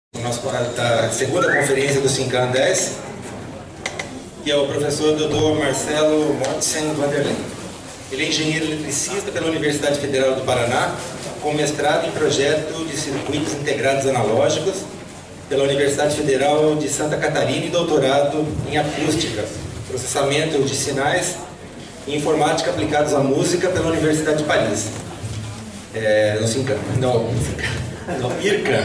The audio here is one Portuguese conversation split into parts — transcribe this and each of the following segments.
Da segunda conferência do Sincan 10, que é o professor Dr. Marcelo Mortsen Vanderlei. Ele é engenheiro eletricista pela Universidade Federal do Paraná, com mestrado em projeto de circuitos integrados analógicos pela Universidade Federal de Santa Catarina e doutorado em acústica, processamento de sinais e informática aplicados à música pela Universidade de Paris. No Sincan, não, IRCAN.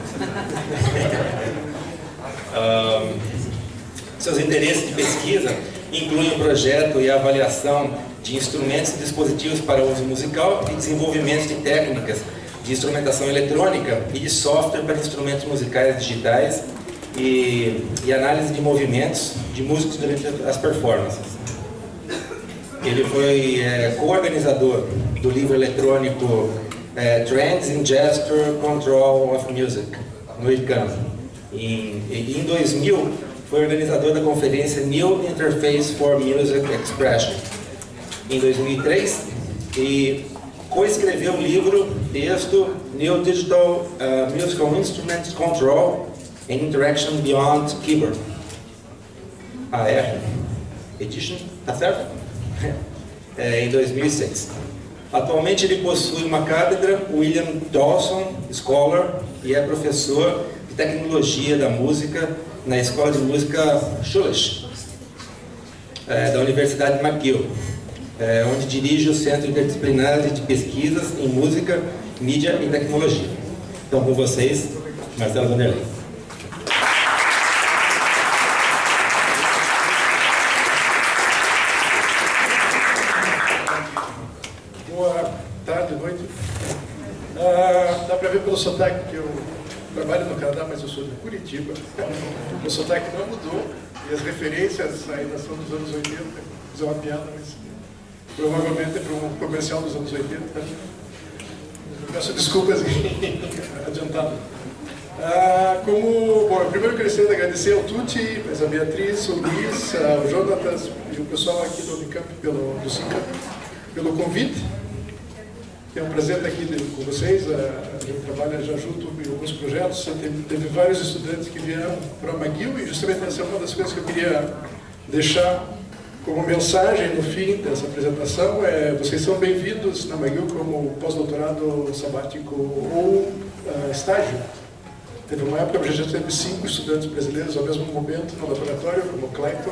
Seus interesses de pesquisa incluem o projeto e a avaliação de instrumentos e dispositivos para uso musical e desenvolvimento de técnicas de instrumentação eletrônica e de software para instrumentos musicais digitais e análise de movimentos de músicos durante as performances. Ele foi co-organizador do livro eletrônico Trends in Gesture Control of Music, no ICANN. Em 2000, foi organizador da conferência New Interface for Music Expression. Em 2003, e coescreveu o livro, texto, New Digital Musical Instruments Control and Interaction Beyond Keyboard. AR Edition, tá certo? Em 2006. Atualmente ele possui uma cátedra William Dawson Scholar e é professor de tecnologia da música na Escola de Música Schulich, da Universidade McGill, onde dirige o Centro Interdisciplinar de Pesquisas em Música, Mídia e Tecnologia. Então, com vocês, Marcelo Vanderlei. Boa tarde, noite. Dá para ver pelo sotaque que eu trabalho no Canadá, mas eu sou de Curitiba. O sotaque não mudou e as referências ainda são dos anos 80. Vou fazer uma piada, mas provavelmente é para um comercial dos anos 80. Peço desculpas adiantado. Bom, primeiro eu gostaria de agradecer ao Tuti, a Beatriz, o Luiz, o Jonatas e o pessoal aqui do Unicamp, do Sincan, pelo convite. É um prazer estar aqui com vocês. A gente trabalha já junto em alguns projetos. Teve vários estudantes que vieram para a McGill e justamente essa é uma das coisas que eu queria deixar como mensagem no fim dessa apresentação. Vocês são bem-vindos na McGill como pós-doutorado sabático ou estágio. Teve uma época que a gente teve 5 estudantes brasileiros ao mesmo momento no laboratório, como o Clayton.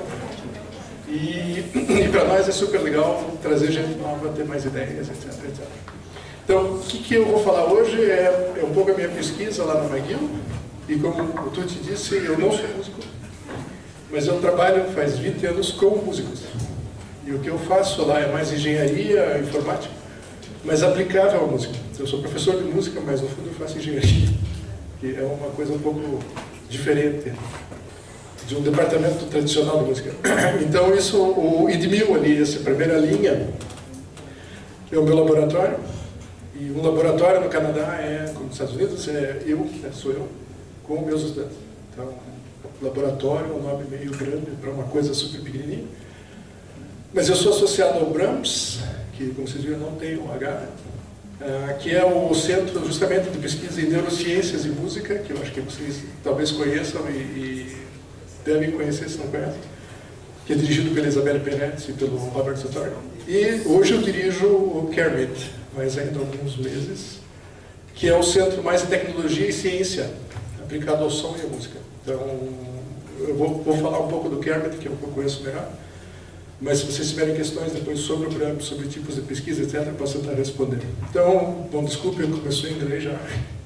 E para nós é super legal trazer gente nova, ter mais ideias, etc, etc. Então, o que eu vou falar hoje é um pouco a minha pesquisa lá na McGill. E como o Tuti disse, eu não sou músico, mas eu trabalho faz 20 anos com músicos. E o que eu faço lá é mais engenharia, informática, mas aplicável à música. Eu sou professor de música, mas no fundo eu faço engenharia, que é uma coisa um pouco diferente de um departamento tradicional de música. Então isso, o IDMIL ali, essa primeira linha, é o meu laboratório. E um laboratório no Canadá como nos Estados Unidos, sou eu, com meus estudantes. Então, laboratório é um nome meio grande para uma coisa super pequenininha. Mas eu sou associado ao BRAMS, que, como vocês viram, não tem o H, que é o Centro justamente de Pesquisa em Neurociências e Música, que eu acho que vocês talvez conheçam e devem conhecer se não conhecem, que é dirigido pela Isabelle Peretz e pelo Robert Sartori. E hoje eu dirijo o CAREMIT, mas ainda há alguns meses, que é o Centro mais de Tecnologia e Ciência, aplicado ao som e à música. Então, eu vou falar um pouco do CAREMIT, que é o que eu conheço melhor, mas se vocês tiverem questões depois sobre o programa, sobre tipos de pesquisa, etc., eu posso tentar responder. Então, bom, desculpe, eu comecei em inglês já.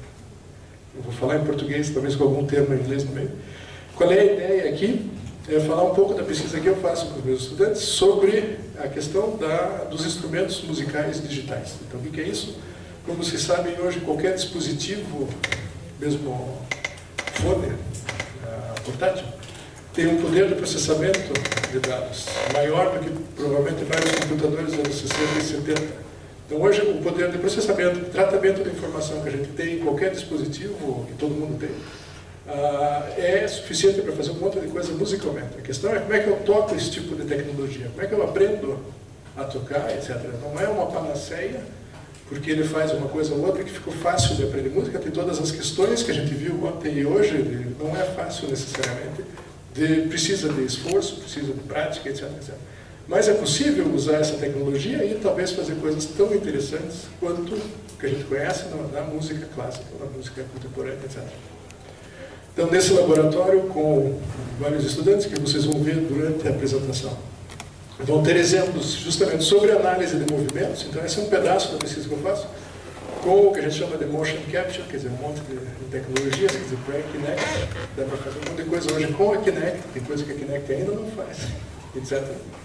Eu vou falar em português, talvez com algum termo em inglês no meio. Qual é a ideia aqui? É falar um pouco da pesquisa que eu faço com os meus estudantes sobre a questão dos instrumentos musicais digitais. Então, o que é isso? Como vocês sabem, hoje qualquer dispositivo, mesmo fone, portátil, tem um poder de processamento de dados maior do que provavelmente vários computadores dos anos 60 e 70. Então, hoje, o poder de processamento, de tratamento da informação que a gente tem em qualquer dispositivo, que todo mundo tem, é suficiente para fazer um monte de coisa musicalmente. A questão é como é que eu toco esse tipo de tecnologia, como é que eu aprendo a tocar, etc. Não é uma panaceia, porque ele faz uma coisa ou outra que ficou fácil de aprender música. Tem todas as questões que a gente viu ontem e hoje, não é fácil necessariamente, precisa de esforço, precisa de prática, etc, etc. Mas é possível usar essa tecnologia e talvez fazer coisas tão interessantes quanto que a gente conhece na música clássica, na música contemporânea, etc. Então, nesse laboratório, com vários estudantes, que vocês vão ver durante a apresentação, vão ter exemplos justamente sobre análise de movimentos. Então, esse é um pedaço da pesquisa que eu faço, com o que a gente chama de motion capture, quer dizer, um monte de tecnologias, quer dizer, para a Kinect, dá para fazer um monte de coisa hoje com a Kinect, tem coisa que a Kinect ainda não faz, etc.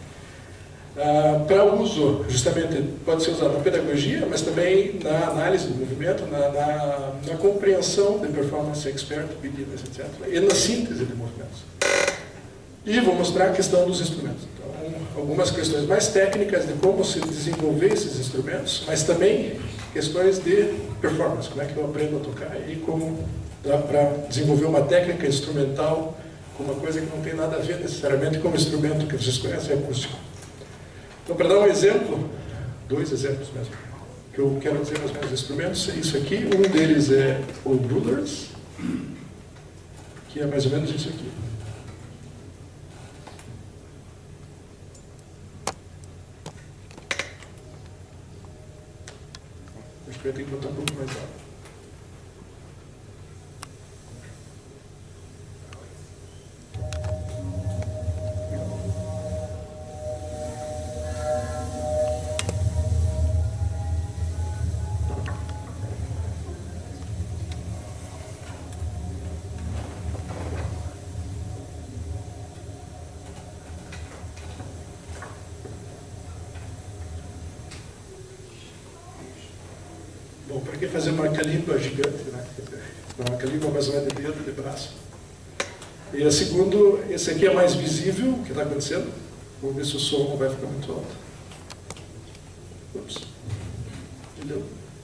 Para uso, justamente, pode ser usado na pedagogia, mas também na análise do movimento, na compreensão de performance expert, pedidas, etc. E na síntese de movimentos. E vou mostrar a questão dos instrumentos. Então, algumas questões mais técnicas de como se desenvolver esses instrumentos, mas também questões de performance, como é que eu aprendo a tocar e como dá para desenvolver uma técnica instrumental com uma coisa que não tem nada a ver necessariamente com o instrumento que vocês conhecem, acústico. Então, para dar um exemplo, 2 exemplos mesmo, que eu quero dizer nos meus instrumentos, é isso aqui. Um deles é o Rulers, que é mais ou menos isso aqui. Acho que eu tenho que botar um pouco mais alto. Bom, para que fazer uma calimba gigante, né? Uma calimba mais ou menos de dedo, de braço. E a segundo, esse aqui é mais visível, o que está acontecendo. Vamos ver se o som não vai ficar muito alto. Ups. Entendeu?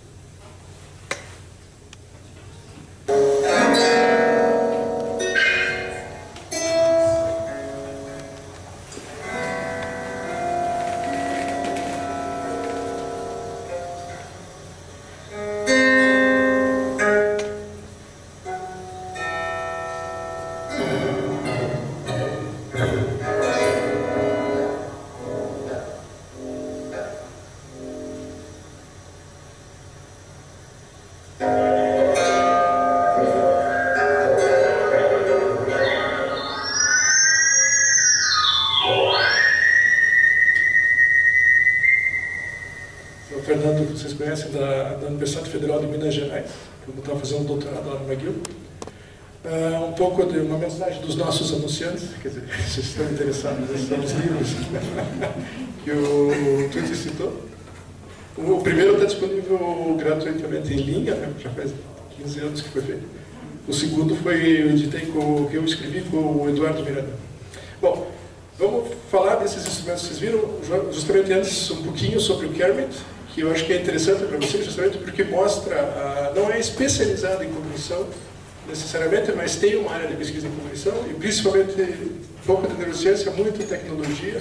Fernando, vocês conhecem, da Universidade Federal de Minas Gerais, que eu estava fazendo um doutorado lá no McGill. Um pouco de uma mensagem dos nossos anunciantes, quer dizer, vocês estão interessados nos livros que o Tuti citou. O primeiro está disponível gratuitamente em linha, né? Já faz 15 anos que foi feito. O segundo eu editei que eu escrevi com o Eduardo Miranda. Bom, vamos falar desses instrumentos. Vocês viram justamente antes um pouquinho sobre o Kermit, que eu acho que é interessante para vocês, justamente porque mostra, não é especializado em cognição necessariamente, mas tem uma área de pesquisa em cognição e principalmente um pouco de neurociência, muita tecnologia,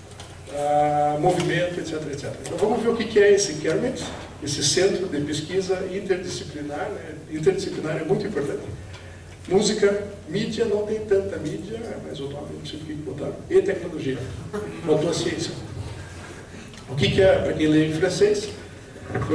movimento, etc, etc. Então vamos ver o que é esse Kermit, esse centro de pesquisa interdisciplinar, né? Interdisciplinar é muito importante. Música, mídia, não tem tanta mídia, mas o nome não sei o que botaram, e tecnologia, faltou a ciência. O que é, para quem lê em francês, foi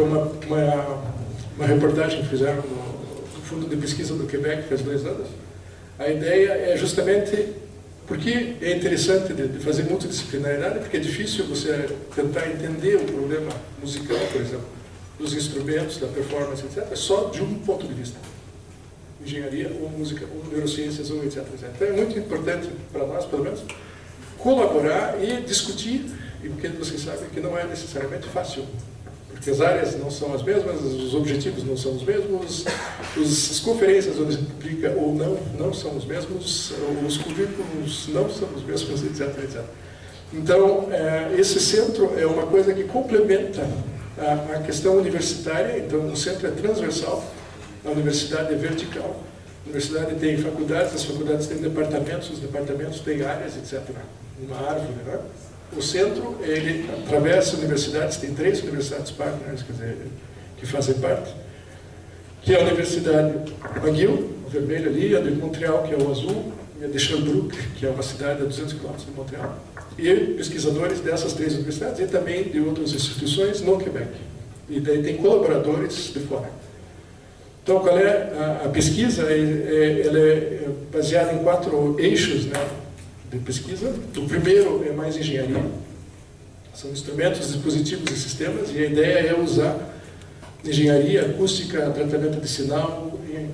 uma reportagem que fizeram no Fundo de Pesquisa do Quebec, faz 2 anos. A ideia é justamente, porque é interessante de fazer multidisciplinaridade, porque é difícil você tentar entender o problema musical, por exemplo, dos instrumentos, da performance, etc., só de um ponto de vista. Engenharia, ou música, ou neurociências, ou etc, etc. Então é muito importante para nós, pelo menos, colaborar e discutir, e porque vocês sabem que não é necessariamente fácil, porque as áreas não são as mesmas, os objetivos não são os mesmos, as conferências onde a gente publica ou não são os mesmos, os currículos não são os mesmos, etc, etc. Então, esse centro é uma coisa que complementa a questão universitária. Então, o centro é transversal, a universidade é vertical, a universidade tem faculdades, as faculdades têm departamentos, os departamentos têm áreas, etc. Uma árvore, né? O centro, ele atravessa universidades, tem 3 universidades partners, quer dizer, que fazem parte, que é a Universidade McGill, o vermelho ali, a de Montreal, que é o azul, e a de Sherbrooke, que é uma cidade a 200 km de Montreal, e pesquisadores dessas 3 universidades e também de outras instituições no Quebec. E daí tem colaboradores de fora. Então, qual é a pesquisa? Ela é baseada em 4 eixos, né, de pesquisa. O primeiro é mais engenharia. São instrumentos, dispositivos e sistemas, e a ideia é usar engenharia, acústica, tratamento de sinal,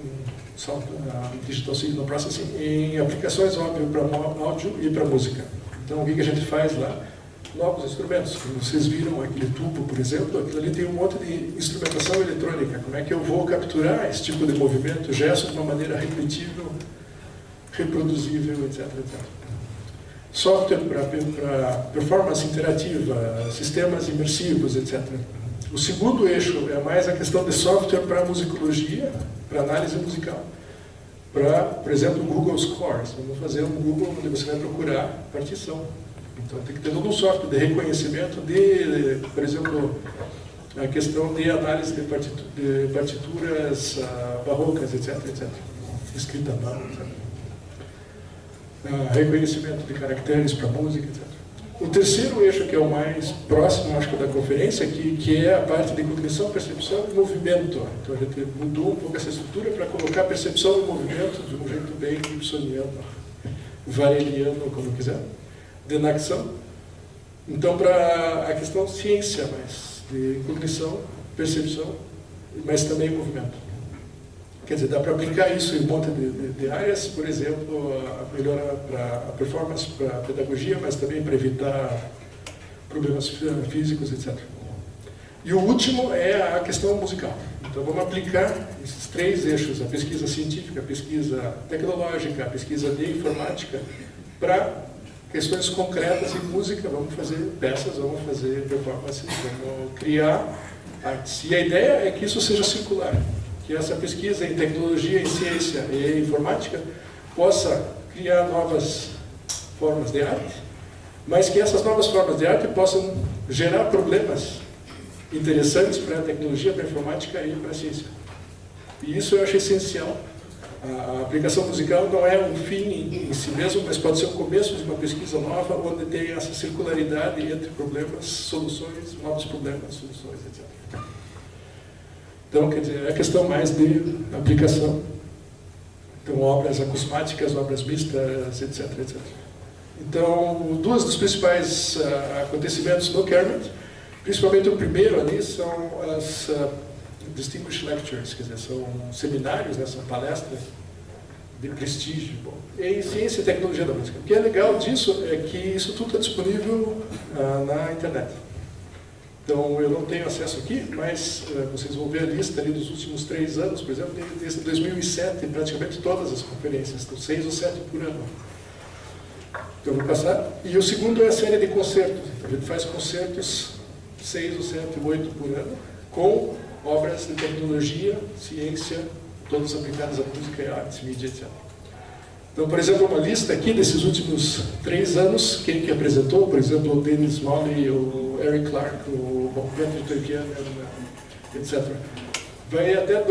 digital signal processing, em aplicações, óbvio, para áudio e para música. Então, o que a gente faz lá? Novos instrumentos. Como vocês viram aquele tubo, por exemplo, aquilo ali tem um monte de instrumentação eletrônica. Como é que eu vou capturar esse tipo de movimento, gesto, de uma maneira repetível, reproduzível, etc. etc. Software para performance interativa, sistemas imersivos, etc. O segundo eixo é mais a questão de software para musicologia, para análise musical. Para, por exemplo, o Google Scores. Vamos fazer um Google onde você vai procurar partição. Então, tem que ter todo um software de reconhecimento de, por exemplo, a questão de análise de partituras barrocas, etc., etc. Escrita à mão, etc. Reconhecimento de caracteres para música, etc. O terceiro eixo, que é o mais próximo, acho que, da conferência, que é a parte de cognição, percepção e movimento. Então, a gente mudou um pouco essa estrutura para colocar percepção e movimento de um jeito bem gibsoniano, vareliano, como quiser, de Naxão. Então, para a questão ciência, mais de cognição, percepção, mas também movimento. Quer dizer, dá para aplicar isso em um monte de áreas, por exemplo, a melhora para a performance, para a pedagogia, mas também para evitar problemas físicos, etc. E o último é a questão musical. Então, vamos aplicar esses 3 eixos, a pesquisa científica, a pesquisa tecnológica, a pesquisa de informática, para questões concretas em música. Vamos fazer peças, vamos fazer performances, vamos criar artes. E a ideia é que isso seja circular. Que essa pesquisa em tecnologia, em ciência e em informática possa criar novas formas de arte, mas que essas novas formas de arte possam gerar problemas interessantes para a tecnologia, para a informática e para a ciência. E isso eu acho essencial. A aplicação musical não é um fim em si mesmo, mas pode ser o começo de uma pesquisa nova, onde tem essa circularidade entre problemas, soluções, novos problemas, soluções, etc. Então, quer dizer, é questão mais de aplicação. Então, obras acusmáticas, obras mistas, etc., etc. Então, 2 dos principais acontecimentos no Kermit, principalmente o primeiro ali, são as Distinguished Lectures, quer dizer, são seminários, né, são palestras de prestígio em ciência e tecnologia da música. O que é legal disso é que isso tudo está disponível na internet. Então, eu não tenho acesso aqui, mas vocês vão ver a lista ali dos últimos 3 anos, por exemplo, desde 2007, praticamente todas as conferências, então 6 ou 7 por ano. Então, eu vou passar. E o segundo é a série de concertos. Então, a gente faz concertos 6 ou 7, 8 por ano, com obras de tecnologia, ciência, todas aplicadas à música e artes, mídia, etc. Então, por exemplo, uma lista aqui desses últimos 3 anos, quem que apresentou, por exemplo, o Dennis Molly, o Eric Clark, o Bentley Turkian, etc. Vai até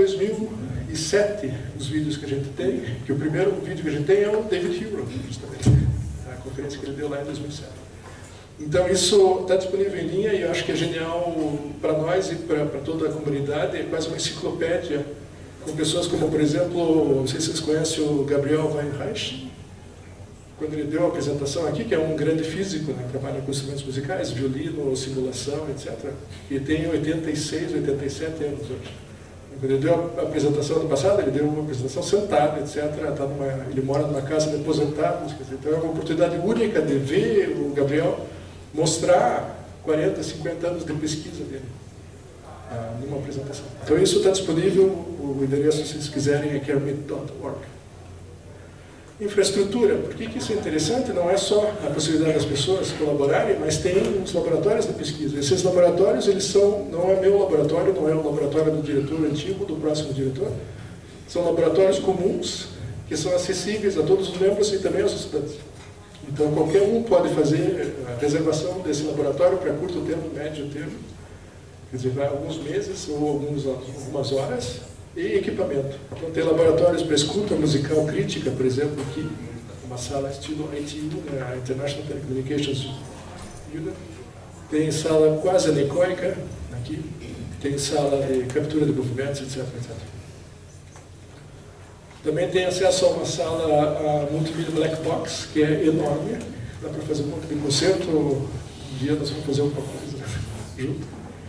2007 os vídeos que a gente tem, que o primeiro vídeo que a gente tem é o David Hero, justamente, a conferência que ele deu lá em 2007. Então, isso está disponível em linha e eu acho que é genial para nós e para toda a comunidade, é quase uma enciclopédia, com pessoas como, por exemplo, não sei se vocês conhecem o Gabriel Weinreich, quando ele deu a apresentação aqui, que é um grande físico, né, que trabalha com instrumentos musicais, violino, simulação, etc., e tem 86, 87 anos hoje. Quando ele deu a apresentação ano passado, ele deu uma apresentação sentado, etc., ele mora numa casa de aposentados, então é uma oportunidade única de ver o Gabriel mostrar 40, 50 anos de pesquisa dele numa apresentação. Então isso está disponível, o endereço, se vocês quiserem, é kermit.org. Infraestrutura, por que isso é interessante? Não é só a possibilidade das pessoas colaborarem, mas tem os laboratórios de pesquisa. Esses laboratórios, eles são, não é meu laboratório, não é o laboratório do diretor antigo, do próximo diretor, são laboratórios comuns, que são acessíveis a todos os membros e também aos estudantes. Então, qualquer um pode fazer a reservação desse laboratório para curto tempo, médio tempo, quer dizer, vai alguns meses ou algumas horas, e equipamento. Então tem laboratórios para escuta musical crítica, por exemplo, aqui, uma sala estilo ITU, né, a International Telecommunications Unit. Tem sala quase anecoica, aqui. Tem sala de captura de movimentos, etc, etc. Também tem acesso a uma sala multimídia black box, que é enorme. Dá para fazer um monte de concerto. Um dia nós vamos fazer alguma coisa junto.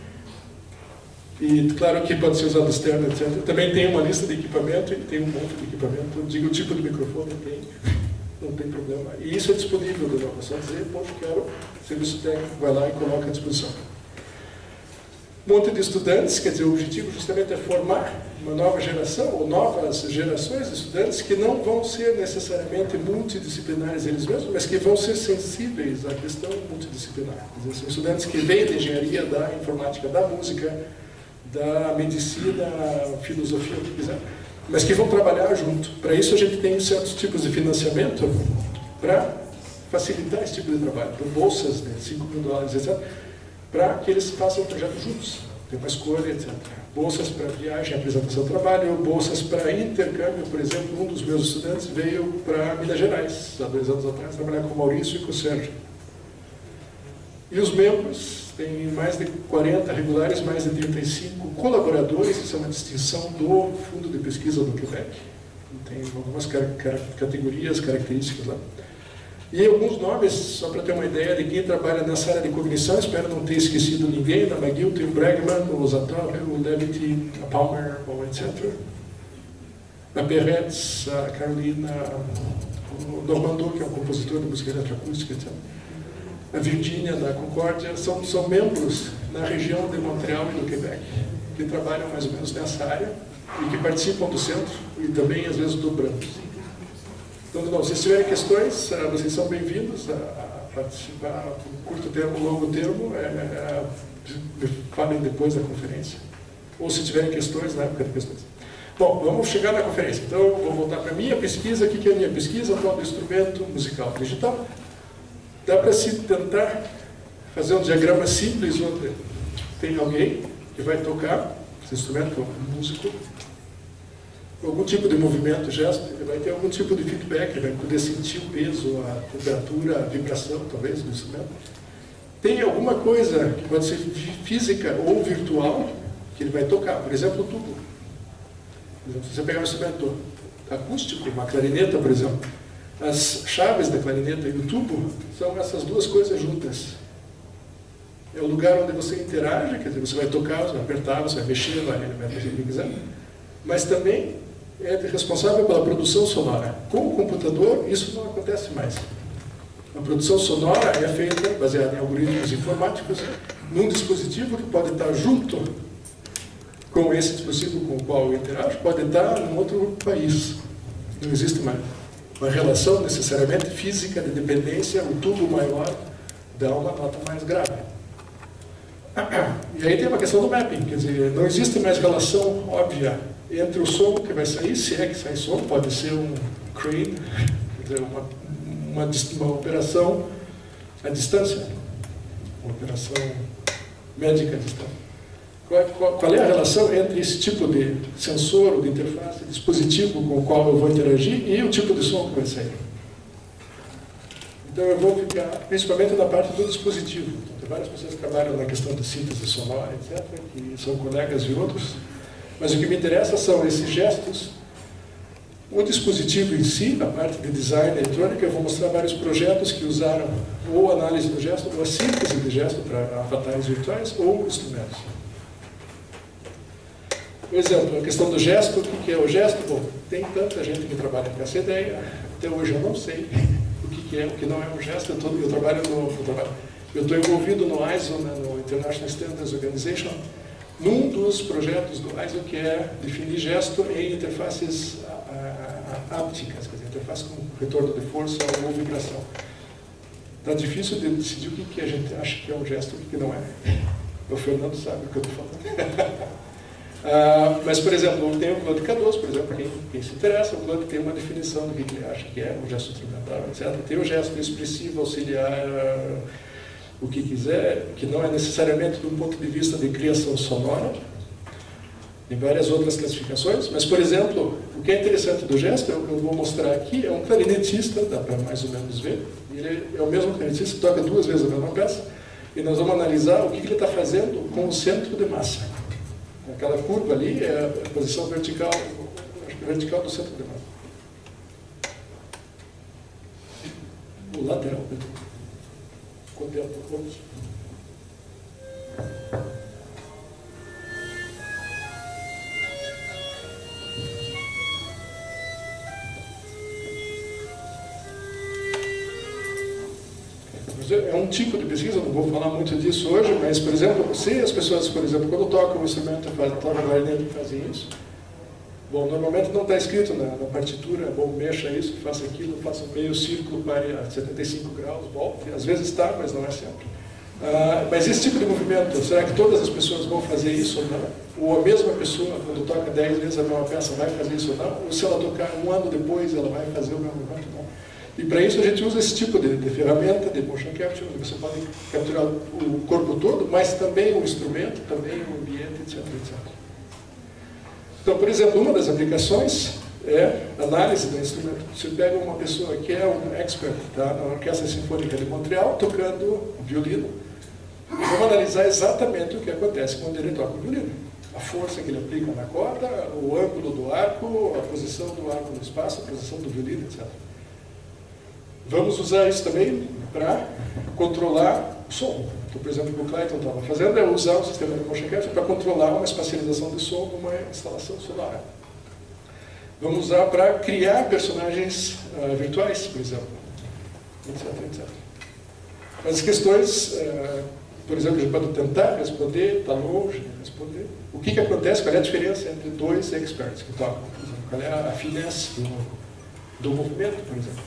E claro que pode ser usado externo, etc. Também tem uma lista de equipamento, e tem um monte de equipamento. Digo o tipo de microfone, tem. Não tem problema. E isso é disponível, de novo. É só dizer, poxa, quero serviço técnico, vai lá e coloca à disposição. Um monte de estudantes, quer dizer, o objetivo justamente é formar uma nova geração, ou novas gerações de estudantes que não vão ser necessariamente multidisciplinares eles mesmos, mas que vão ser sensíveis à questão multidisciplinar. Quer dizer, são estudantes que vêm da engenharia, da informática, da música, da medicina, filosofia, o que quiser, mas que vão trabalhar junto. Para isso a gente tem certos tipos de financiamento para facilitar esse tipo de trabalho, por bolsas de $5 mil, etc., para que eles façam o projeto juntos. Tem uma escolha, etc. Bolsas para viagem, apresentação do trabalho, bolsas para intercâmbio. Por exemplo, um dos meus estudantes veio para Minas Gerais, há 2 anos atrás, trabalhar com o Maurício e com o Sérgio. E os membros, tem mais de 40 regulares, mais de 35 colaboradores, isso é uma distinção do Fundo de Pesquisa do Quebec. Tem algumas categorias, características lá. E alguns nomes, só para ter uma ideia de quem trabalha nessa área de cognição, espero não ter esquecido ninguém. Na McGill tem o Bregman, o Zatorre, o Levitt, a Palmer, etc. A Perretz, a Carolina, o Normando, que é um compositor de música eletroacústica, etc. A Virgínia, da Concórdia, são membros na região de Montreal e do Quebec, que trabalham mais ou menos nessa área e que participam do centro e também, às vezes, do Branco. Então, se tiverem questões, vocês são bem-vindos a participar por curto termo, longo termo, me falem depois da conferência. Ou se tiverem questões, na época de questões. Bom, vamos chegar na conferência. Então, vou voltar para a minha pesquisa. O que é a minha pesquisa? Qual do instrumento musical digital? Dá para se tentar fazer um diagrama simples, onde tem alguém que vai tocar esse instrumento, que é um músico, algum tipo de movimento, gesto, ele vai ter algum tipo de feedback, ele vai poder sentir o peso, a temperatura, a vibração, talvez, do instrumento. Tem alguma coisa que pode ser física ou virtual que ele vai tocar, por exemplo, o tubo. Por exemplo, se você pegar um instrumento acústico, uma clarineta, por exemplo, as chaves da clarineta e o tubo são essas duas coisas juntas. É o lugar onde você interage, quer dizer, você vai tocar, você vai apertar, você vai mexer, ele vai fazer o que quiser, mas também é responsável pela produção sonora. Com o computador, isso não acontece mais. A produção sonora é feita, baseada em algoritmos informáticos, num dispositivo que pode estar junto com esse dispositivo com o qual eu interajo, pode estar em outro país. Não existe mais uma relação necessariamente física de dependência, o tubo maior dá uma nota mais grave. E aí tem uma questão do mapping, quer dizer, não existe mais relação óbvia entre o som que vai sair, se é que sai som, pode ser um crane, quer dizer, uma operação à distância, uma operação médica à distância. Qual é a relação entre esse tipo de sensor ou de interface, dispositivo com o qual eu vou interagir e o tipo de som que vai sair? Então eu vou ficar principalmente na parte do dispositivo. Então, tem várias pessoas que trabalham na questão de síntese sonora, etc., que são colegas de outros, mas o que me interessa são esses gestos, o dispositivo em si, na parte de design eletrônico. Eu vou mostrar vários projetos que usaram ou análise do gesto, ou a síntese de gesto para avatares virtuais, ou instrumentos. Por exemplo, a questão do gesto, o que é o gesto? Bom, tem tanta gente que trabalha com essa ideia, até hoje eu não sei o que é, o que não é um gesto. Eu estou envolvido no ISO, né, no International Standards Organization, num dos projetos do ISO que é definir gesto em interfaces ápticas, quer dizer, interface com retorno de força ou vibração. Está difícil de decidir o que a gente acha que é um gesto e o que não é. O Fernando sabe o que eu estou falando. Mas, por exemplo, tem o Claude Cardoso, por exemplo, quem se interessa, o Claude tem uma definição do que ele acha que é um gesto instrumental, etc. Tem o gesto expressivo, auxiliar, o que quiser, que não é necessariamente do ponto de vista de criação sonora, em várias outras classificações, mas, por exemplo, o que é interessante do gesto, eu vou mostrar aqui, é um clarinetista, dá para mais ou menos ver, ele é o mesmo clarinetista que toca 2 vezes a mesma peça, e nós vamos analisar o que ele está fazendo com o centro de massa. Aquela curva ali é a posição vertical, acho que vertical do centro de massa. O lateral, contempla todos. É um tipo de pesquisa, não vou falar muito disso hoje, mas, por exemplo, se as pessoas, por exemplo, quando tocam um instrumento, tocam clarinete e fazem isso, bom, normalmente não está escrito na partitura, bom, mexa isso, faça aquilo, faça meio círculo, pare a 75 graus, volte, às vezes está, mas não é sempre. Mas esse tipo de movimento, será que todas as pessoas vão fazer isso ou não? Ou a mesma pessoa, quando toca 10 vezes a mesma peça, vai fazer isso ou não? Ou se ela tocar 1 ano depois, ela vai fazer o mesmo movimento ou não? E para isso a gente usa esse tipo de ferramenta de motion capture, onde você pode capturar o corpo todo, mas também o instrumento, também o ambiente, etc, etc. Então, por exemplo, uma das aplicações é análise do instrumento. Você pega uma pessoa que é um expert, tá, na Orquestra Sinfônica de Montreal, tocando violino, e vamos analisar exatamente o que acontece quando ele toca o violino. A força que ele aplica na corda, o ângulo do arco, a posição do arco no espaço, a posição do violino, etc. Vamos usar isso também para controlar o som. Então, por exemplo, o que o Clayton estava fazendo é usar o sistema de motion capture para controlar uma espacialização de som numa instalação solar. Vamos usar para criar personagens virtuais, por exemplo, etc, etc. Mas as questões, por exemplo, a gente pode tentar responder, está longe de responder. O que acontece, qual é a diferença entre 2 experts que tocam, por exemplo? Qual é a finesse do movimento, por exemplo?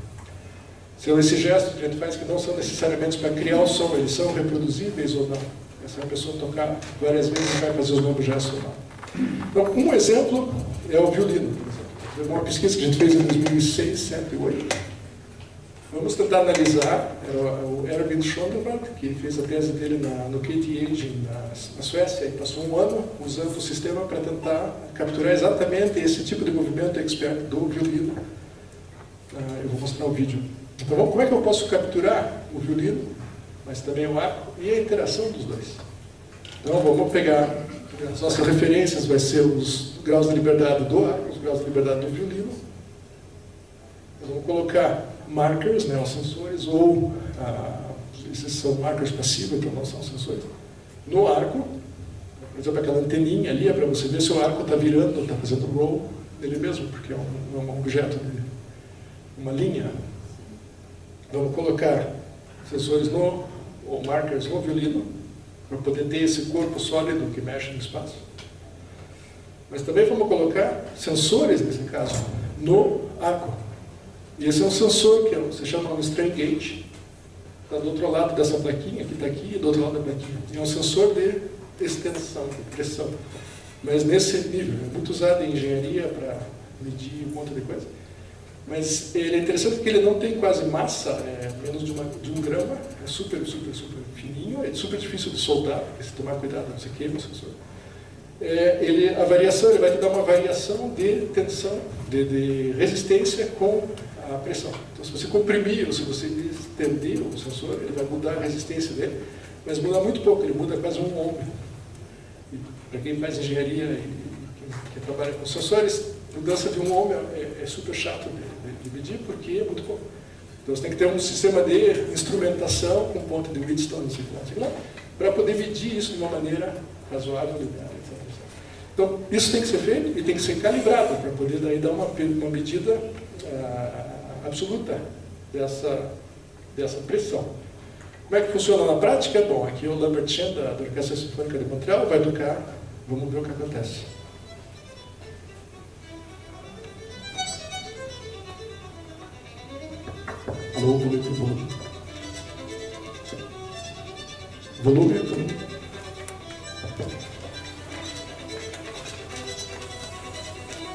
São esses gestos que a gente faz que não são necessariamente para criar o som, eles são reproduzíveis ou não. Se a pessoa tocar várias vezes, vai fazer os mesmos gestos ou não. Então, um exemplo é o violino, por exemplo. Uma pesquisa que a gente fez em 2006, 2007 e 2008. Vamos tentar analisar, o Erwin Schönberg, que fez a tese dele no KTH na Suécia, e passou 1 ano usando o sistema para tentar capturar exatamente esse tipo de movimento expert do violino. Eu vou mostrar o vídeo. Então, como é que eu posso capturar o violino, mas também o arco, e a interação dos dois? Então, vamos pegar, as nossas referências vai ser os graus de liberdade do arco, os graus de liberdade do violino. Nós vamos colocar markers, né, os sensores, ou esses são markers passivos, então não são sensores, no arco. Por exemplo, aquela anteninha ali é para você ver se o arco está virando, está fazendo roll dele mesmo, porque é um objeto, uma linha. Vamos colocar sensores ou markers no violino, para poder ter esse corpo sólido que mexe no espaço. Mas também vamos colocar sensores, nesse caso, no arco. E esse é um sensor que se chama um strain gauge. Está do outro lado dessa plaquinha, que está aqui, e do outro lado da plaquinha. E é um sensor de extensão, de pressão. Mas nesse nível, é muito usado em engenharia para medir um monte de coisa. Mas ele é interessante porque ele não tem quase massa, menos de 1 grama, é super, super, super fininho, é super difícil de soldar, porque se tomar cuidado, você queima o sensor. A variação, ele vai te dar uma variação de tensão, de resistência com a pressão. Então, se você comprimir ou se você estender o sensor, ele vai mudar a resistência dele, mas muda muito pouco, ele muda quase 1 ohm. Para quem faz engenharia e quem trabalha com sensores, mudança de 1 ohm é super chato de medir, porque é muito pouco. Então, você tem que ter um sistema de instrumentação com ponto de Wheatstone, para poder medir isso de uma maneira razoável, linear, etc. Então, isso tem que ser feito e tem que ser calibrado para poder daí dar uma medida absoluta dessa pressão. Como é que funciona na prática? Bom, aqui o Lambert Chen, da Orquestra Sinfônica de Montreal, vai tocar. Vamos ver o que acontece. Alô, volume. Volume.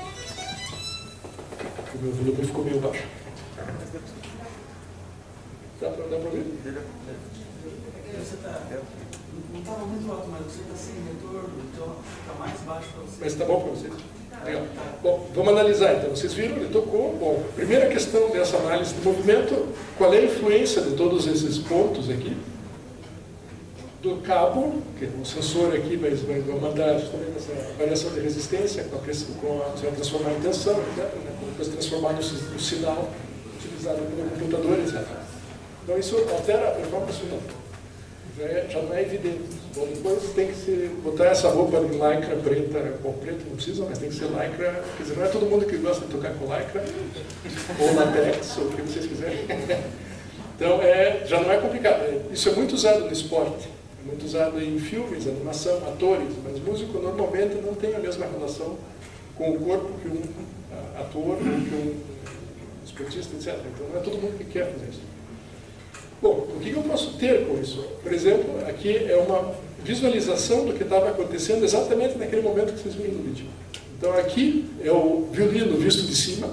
O meu volume ficou meio baixo. Dá para ouvir? Você está... Não estava muito alto, mas você está sem retorno, então fica mais baixo para você. Mas está bom para vocês? Legal. Bom, vamos analisar então. Vocês viram, ele tocou. Bom, primeira questão dessa análise de movimento, qual é a influência de todos esses pontos aqui? Do cabo, que o sensor aqui vai mandar justamente essa variação de resistência, você vai transformar em tensão, etc., né? Depois transformar no sinal utilizado pelo computador, etc. Então isso altera a performance final. Já não é evidente. Bom, depois tem que se botar essa roupa de lycra preta, ou preto não precisa, mas tem que ser lycra, quer dizer, não é todo mundo que gosta de tocar com lycra, ou latex, ou o que vocês quiserem. Então já não é complicado. Isso é muito usado no esporte, é muito usado em filmes, animação, atores, mas músico normalmente não tem a mesma relação com o corpo que um ator, ou que um esportista, etc. Então não é todo mundo que quer fazer isso. Bom, o que eu posso ter com isso? Por exemplo, aqui é uma visualização do que estava acontecendo exatamente naquele momento que vocês viram no vídeo. Então aqui é o violino visto de cima.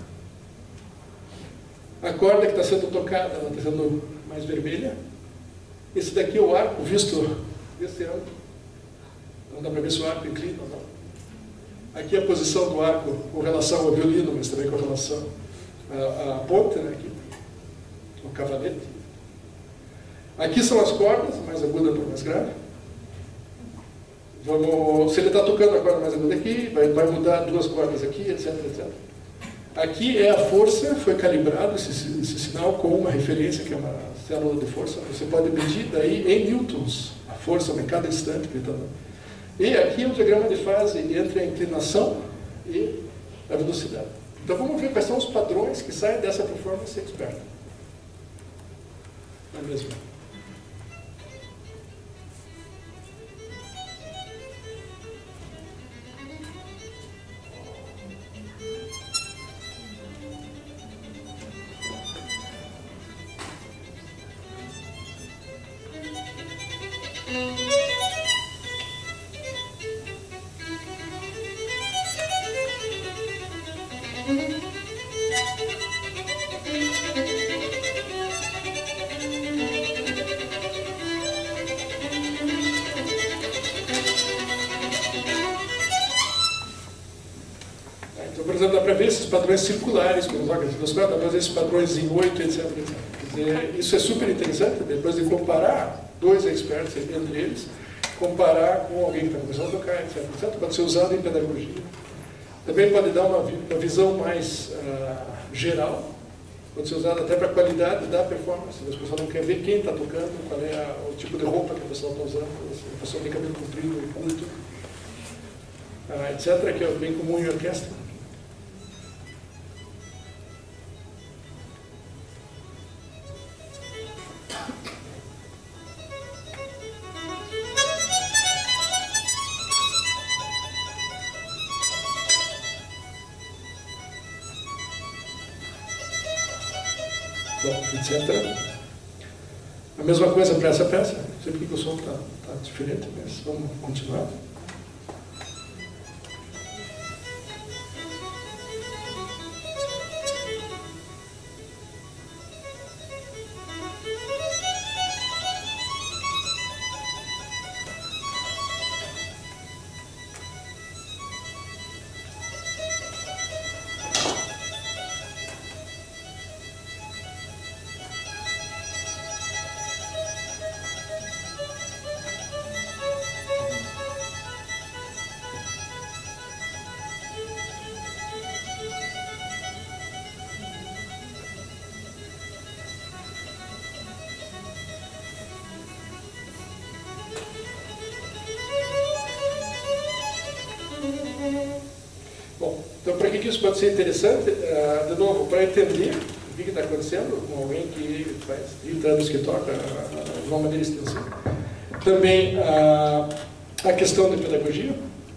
A corda que está sendo tocada, ela está sendo mais vermelha. Esse daqui é o arco visto desse ângulo. Não dá para ver se o arco inclina ou não. Aqui é a posição do arco com relação ao violino, mas também com relação à ponta, né, aqui, o cavalete. Aqui são as cordas, mais aguda para mais grave. Se ele está tocando a corda mais aguda aqui, vai mudar duas cordas aqui, etc, etc. Aqui é a força, foi calibrado esse sinal com uma referência, que é uma célula de força. Você pode medir daí em newtons a força em cada instante que ele está dando. E aqui é o diagrama de fase entre a inclinação e a velocidade. Então vamos ver quais são os padrões que saem dessa performance expert. Não é mesmo? Então, por exemplo, dá para ver esses padrões circulares, quando toca de velocidade, dá para ver esses padrões em 8, etc, etc. Quer dizer, isso é super interessante, depois de comparar dois experts entre eles, comparar com alguém que está começando a tocar, etc, etc. Pode ser usado em pedagogia. Também pode dar uma visão mais geral, pode ser usado até para a qualidade da performance. As pessoas não querem ver quem está tocando, qual é o tipo de roupa que o pessoal está usando, se a pessoa tem cabelo comprido e curto, etc., que é bem comum em orquestra. Etc. A mesma coisa para essa peça. Não sei porque o som está diferente, mas vamos continuar. Bom, então para que isso pode ser interessante? De novo, para entender o que está acontecendo com alguém que faz 30 anos que toca de uma maneira extensiva. Também a questão da pedagogia,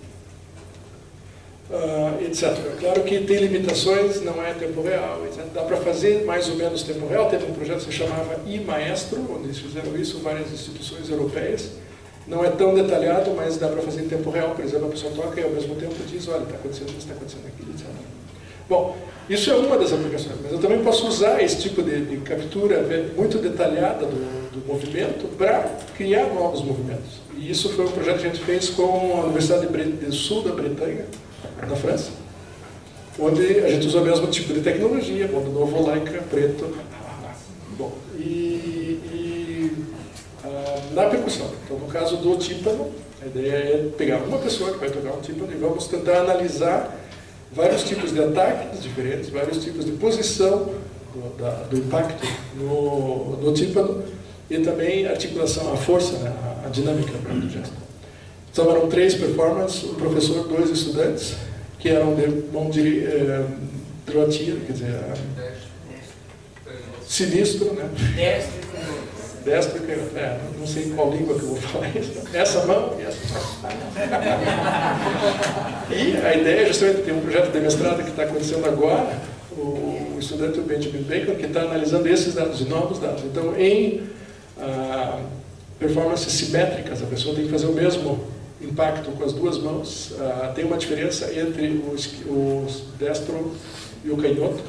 etc. Claro que tem limitações, não é tempo real, etc. Dá para fazer mais ou menos tempo real. Teve um projeto que se chamava iMaestro, onde eles fizeram isso em várias instituições europeias. Não é tão detalhado, mas dá para fazer em tempo real. Por exemplo, a pessoa toca e ao mesmo tempo diz, olha, está acontecendo isso, está acontecendo aquilo, etc. Bom, isso é uma das aplicações, mas eu também posso usar esse tipo de captura muito detalhada do movimento para criar novos movimentos. E isso foi um projeto que a gente fez com a Universidade do Sul da Bretanha, na França, onde a gente usou o mesmo tipo de tecnologia, modo novo, Leica, preto. Bom, na percussão, então no caso do tímpano, a ideia é pegar uma pessoa que vai tocar um tímpano e vamos tentar analisar vários tipos de ataques diferentes, vários tipos de posição do impacto no tímpano e também a articulação, a força, né, a dinâmica do gesto. Então eram 3 performances, o professor, 2 estudantes, que eram de mão droitier, quer dizer, sinistro, né? Destro e canhoto. Não sei qual língua que eu vou falar isso. Essa mão e essa mão. E a ideia é justamente ter um projeto de mestrado que está acontecendo agora, o estudante Benjamin Bacon, que está analisando esses dados, de novos dados. Então, em performances simétricas, a pessoa tem que fazer o mesmo impacto com as 2 mãos. Tem uma diferença entre o destro e o canhoto.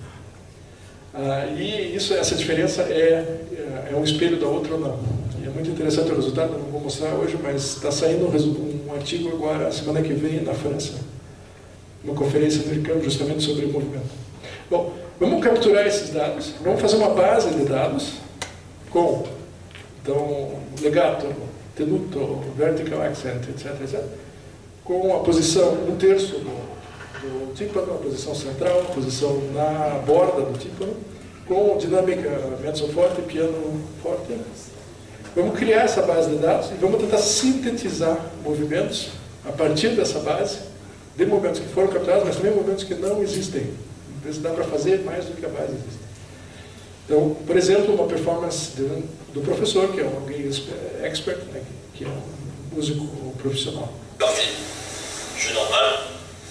E essa diferença é um espelho da outra ou não. E é muito interessante o resultado, não vou mostrar hoje, mas está saindo um artigo agora, semana que vem, na França, uma conferência americana justamente sobre o movimento. Bom, vamos capturar esses dados, vamos fazer uma base de dados com, então, legato, tenuto, vertical accent, etc., com a posição 1/3 do tímpano, a posição central, a posição na borda do tímpano, com dinâmica mezzo forte, piano forte. Vamos criar essa base de dados e vamos tentar sintetizar movimentos a partir dessa base, de movimentos que foram capturados, mas também movimentos que não existem. Então, dá para fazer mais do que a base existe. Então, por exemplo, uma performance do professor, que é alguém expert, né, que é um músico profissional. Jeu normal.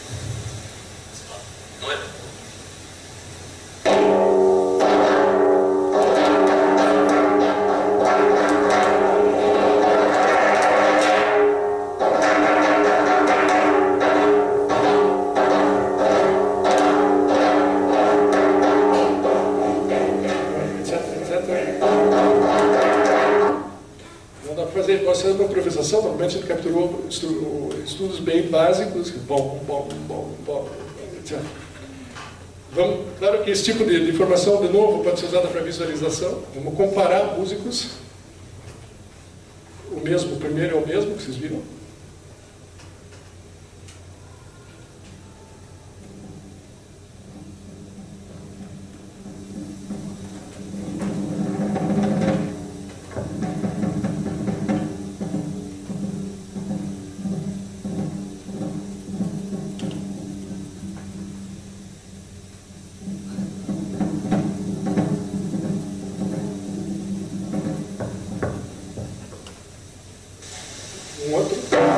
Ouais. Não dá para fazer, nós fazemos uma improvisação, normalmente a gente capturou estudos bem básicos, bom, etc. Claro que esse tipo de informação, de novo, pode ser usada para visualização. Vamos comparar músicos. O primeiro é o mesmo que vocês viram. Um outro.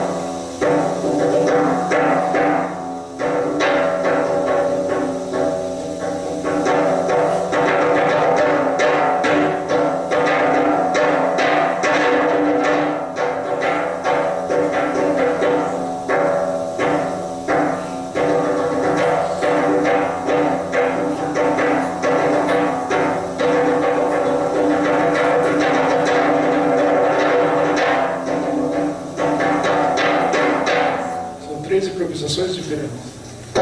São 3 improvisações diferentes.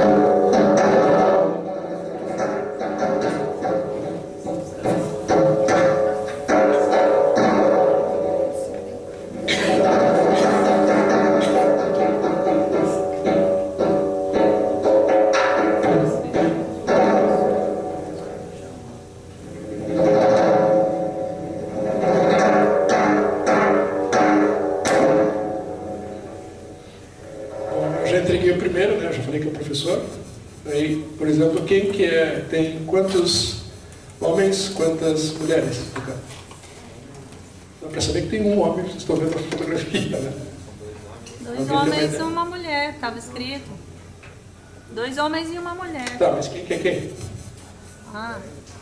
Já entreguei o primeiro, né? Eu já falei que é o professor. Aí, por exemplo, quem que tem quantos homens, quantas mulheres? Dá para saber que tem um homem, vocês estão vendo a fotografia, né? 2 homens e uma mulher, estava escrito. 2 homens e uma mulher. Tá, mas quem que é quem? Ah,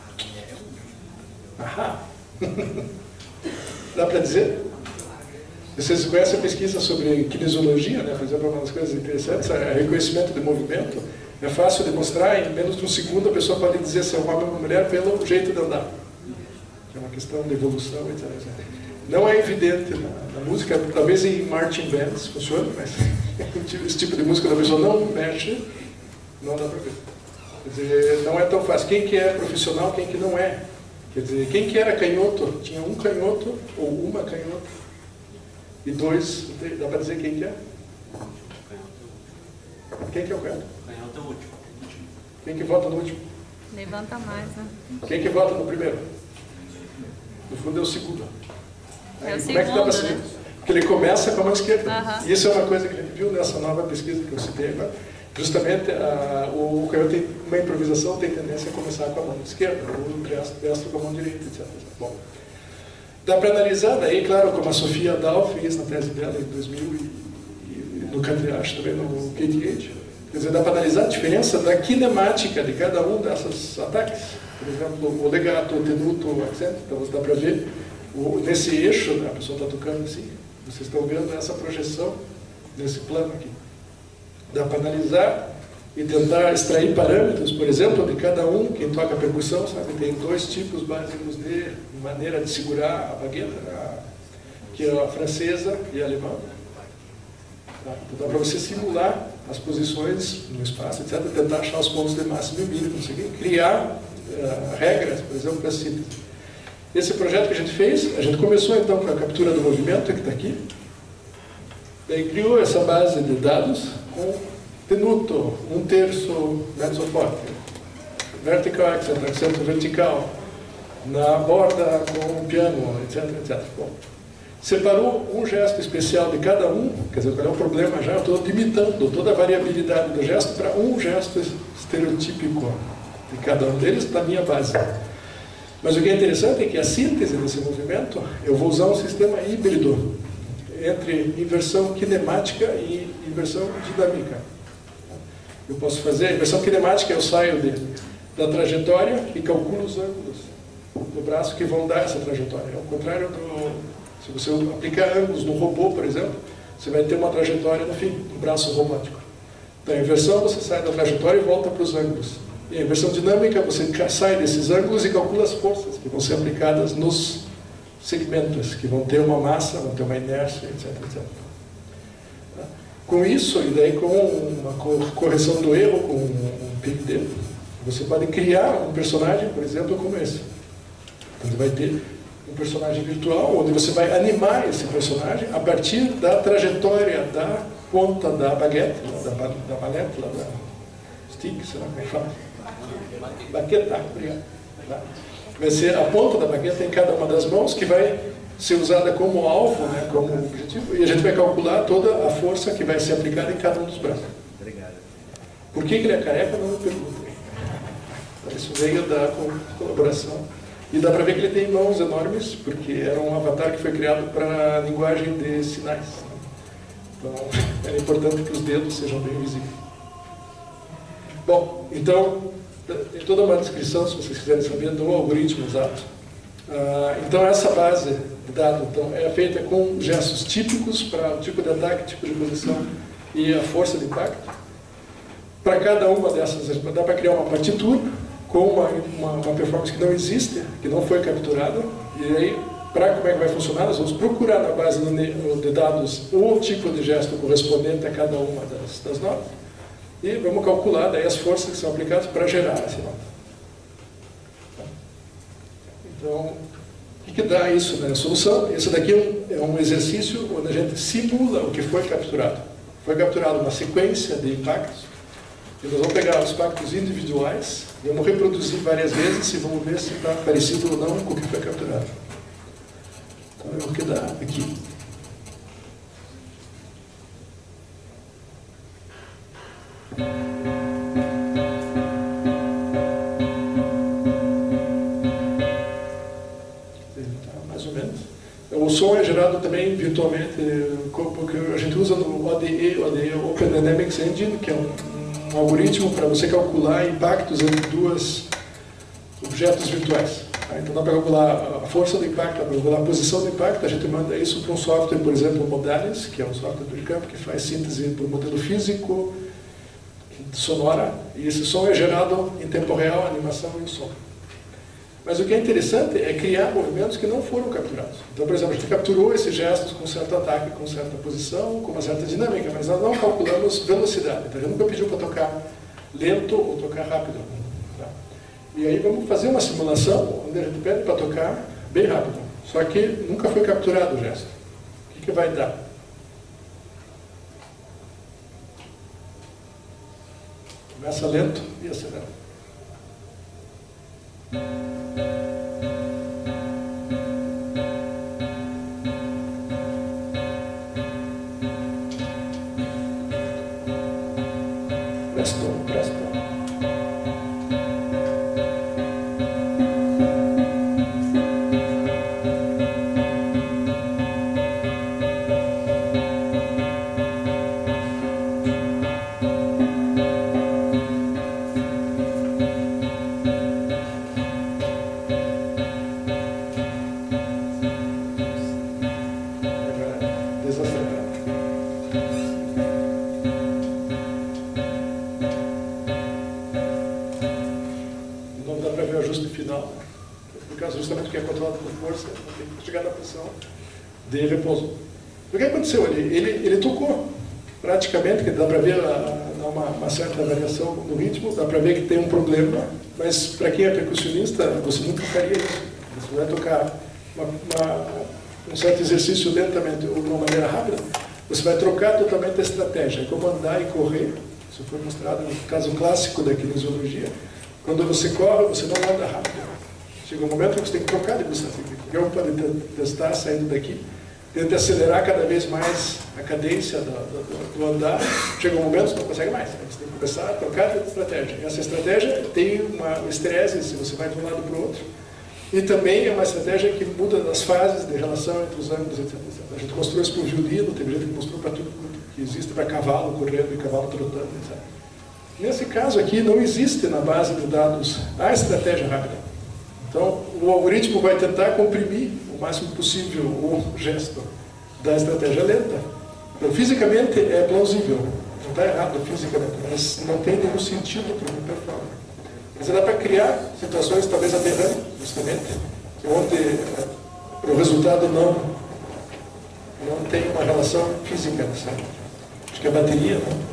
Ahá. Dá para dizer? Vocês conhecem a pesquisa sobre kinesiologia, né? Por exemplo, uma das coisas interessantes é reconhecimento de movimento. É fácil demonstrar, em menos de um segundo a pessoa pode dizer se é um homem ou uma mulher pelo jeito de andar. É uma questão de evolução, etc. Não é evidente na música, talvez em marching bands funcione, mas esse tipo de música da pessoa não mexe, não dá para ver. Quer dizer, não é tão fácil. Quem que é profissional, quem que não é? Quer dizer, quem que era canhoto, tinha um canhoto ou uma canhota e dois, dá para dizer quem que é? Quem que é o canhoto? Canhoto é o último. Quem que vota no último? Levanta mais, né? Quem que vota no primeiro? No fundo é o segundo. É o Como é que dá para segundo, saber? né? Porque ele começa com a mão esquerda. Aham. Isso é uma coisa que a gente viu nessa nova pesquisa que eu citei agora. Justamente, o canhoto tem uma improvisação, tem tendência a começar com a mão esquerda, o destro com a mão direita, etc. Bom, dá para analisar, daí, claro, como a Sofia Dahl fez na tese dela em 2000 e no Catriacho também, no KTH. Quer dizer, dá para analisar a diferença da kinemática de cada um desses ataques. Por exemplo, o legato, o tenuto, o accent. Então, você dá para ver nesse eixo, né, a pessoa está tocando assim, vocês estão vendo essa projeção nesse plano aqui. Dá para analisar e tentar extrair parâmetros, por exemplo, de cada um. Quem toca percussão, sabe, tem dois tipos básicos de maneira de segurar a bagueta, que é a francesa e a alemã. Tá? Então dá para você simular as posições no espaço, etc., tentar achar os pontos de máximo e mínimo, conseguir criar regras, por exemplo, para síntese. Esse projeto que a gente começou então com a captura do movimento, que está aqui, daí criou essa base de dados com tenuto, um terço mezzo forte, vertical accent, acento vertical, na borda com o piano, etc, etc. Bom, separou um gesto especial de cada um, quer dizer, qual é o problema já? Eu estou limitando toda a variabilidade do gesto para um gesto estereotípico de cada um deles na minha base. Mas o que é interessante é que a síntese desse movimento, eu vou usar um sistema híbrido entre inversão kinemática e inversão dinâmica. Eu posso fazer a inversão kinemática, eu saio da trajetória e calculo os ângulos do braço que vão dar essa trajetória. Ao contrário se você aplicar ângulos no robô, por exemplo, você vai ter uma trajetória no fim, do braço robótico. Então, a inversão, você sai da trajetória e volta para os ângulos. E a inversão dinâmica, você sai desses ângulos e calcula as forças que vão ser aplicadas nos segmentos, que vão ter uma massa, vão ter uma inércia, etc, etc. Com isso, e daí com uma correção do erro, com um PID, você pode criar um personagem, por exemplo, como esse. Então, você vai ter um personagem virtual, onde você vai animar esse personagem a partir da trajetória da ponta da baguete, da manete, da stick, sei lá como é que fala. Baqueta, obrigado. Vai ser a ponta da bagueta em cada uma das mãos, que vai ser usada como alvo, né, como objetivo, e a gente vai calcular toda a força que vai ser aplicada em cada um dos braços. Obrigado. Por que ele é careca, não me perguntem. Isso veio da colaboração. E dá para ver que ele tem mãos enormes, porque era um avatar que foi criado para a linguagem de sinais. Então, é importante que os dedos sejam bem visíveis. Bom, então, tem toda uma descrição, se vocês quiserem saber, do algoritmo usado. Então, essa base de dados então, é feita com gestos típicos para o tipo de ataque, tipo de posição e a força de impacto. Para cada uma dessas, dá para criar uma partitura com uma performance que não existe, que não foi capturada, e aí, para como é que vai funcionar, nós vamos procurar na base de dados o tipo de gesto correspondente a cada uma das notas, e vamos calcular daí as forças que são aplicadas para gerar essa nota. Então, o que dá isso na solução? Esse daqui é um exercício onde a gente simula o que foi capturado. Foi capturado uma sequência de impactos, e nós vamos pegar os impactos individuais, vamos reproduzir várias vezes e vamos ver se está parecido ou não com o que foi capturado. Então é o que dá aqui. Mais ou menos. O som é gerado também virtualmente, porque a gente usa no ODE, Open Dynamics Engine, que é um algoritmo para você calcular impactos entre dois objetos virtuais. Então dá para calcular a força do impacto, dá para calcular a posição do impacto, a gente manda isso para um software, por exemplo, o Modalis, que é um software do campo que faz síntese por modelo físico, sonora, e esse som é gerado em tempo real, a animação e o som. Mas o que é interessante é criar movimentos que não foram capturados. Então, por exemplo, a gente capturou esses gestos com certo ataque, com certa posição, com uma certa dinâmica, mas nós não calculamos velocidade. Então, a gente nunca pediu para tocar lento ou tocar rápido. Tá? E aí vamos fazer uma simulação onde a gente pede para tocar bem rápido. Só que nunca foi capturado o gesto. O que vai dar? Começa lento e acelera. Presto. Justamente porque é controlado por força, tem que chegar na posição de repouso. O que aconteceu ali? Ele tocou praticamente, que dá para ver uma certa variação no ritmo, dá para ver que tem um problema, mas para quem é percussionista, você nunca faria isso. Você vai tocar um certo exercício lentamente ou de uma maneira rápida, você vai trocar totalmente a estratégia, como andar e correr. Isso foi mostrado no caso clássico da kinesiologia. Quando você corre, você não anda rápido. Chega um momento que você tem que trocar de velocidade. Eu pode testar saindo daqui, tenta acelerar cada vez mais a cadência do andar. Chega um momento que você não consegue mais. Você tem que começar a trocar de estratégia. E essa estratégia tem um estresse se você vai de um lado para o outro. E também é uma estratégia que muda as fases de relação entre os ângulos, etc. A gente mostrou isso para o violino, teve gente que mostrou para tudo que existe para cavalo correndo e cavalo trotando, etc. Nesse caso aqui, não existe na base de dados a estratégia rápida. Então, o algoritmo vai tentar comprimir o máximo possível o gesto da estratégia lenta. Então, fisicamente é plausível, não está errado fisicamente, mas não tem nenhum sentido para uma performance. Mas dá para criar situações talvez aberrantes, justamente, onde o resultado não tem uma relação física, sabe? Acho que a bateria, não?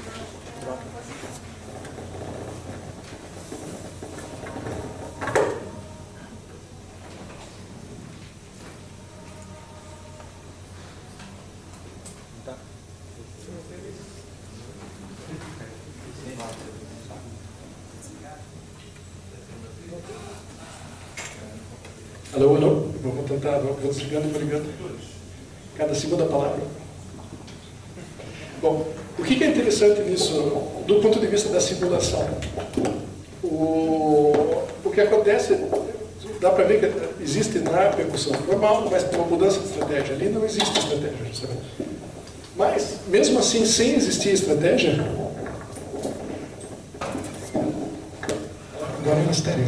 Alô? Vamos tentar, vou desligando e vou ligando. Cada segunda palavra. Bom, o que é interessante nisso, do ponto de vista da simulação? O que acontece, dá para ver que existe na percussão normal, mas tem uma mudança de estratégia. Ali não existe estratégia, justamente. Mas, mesmo assim, sem existir estratégia, agora é mistério.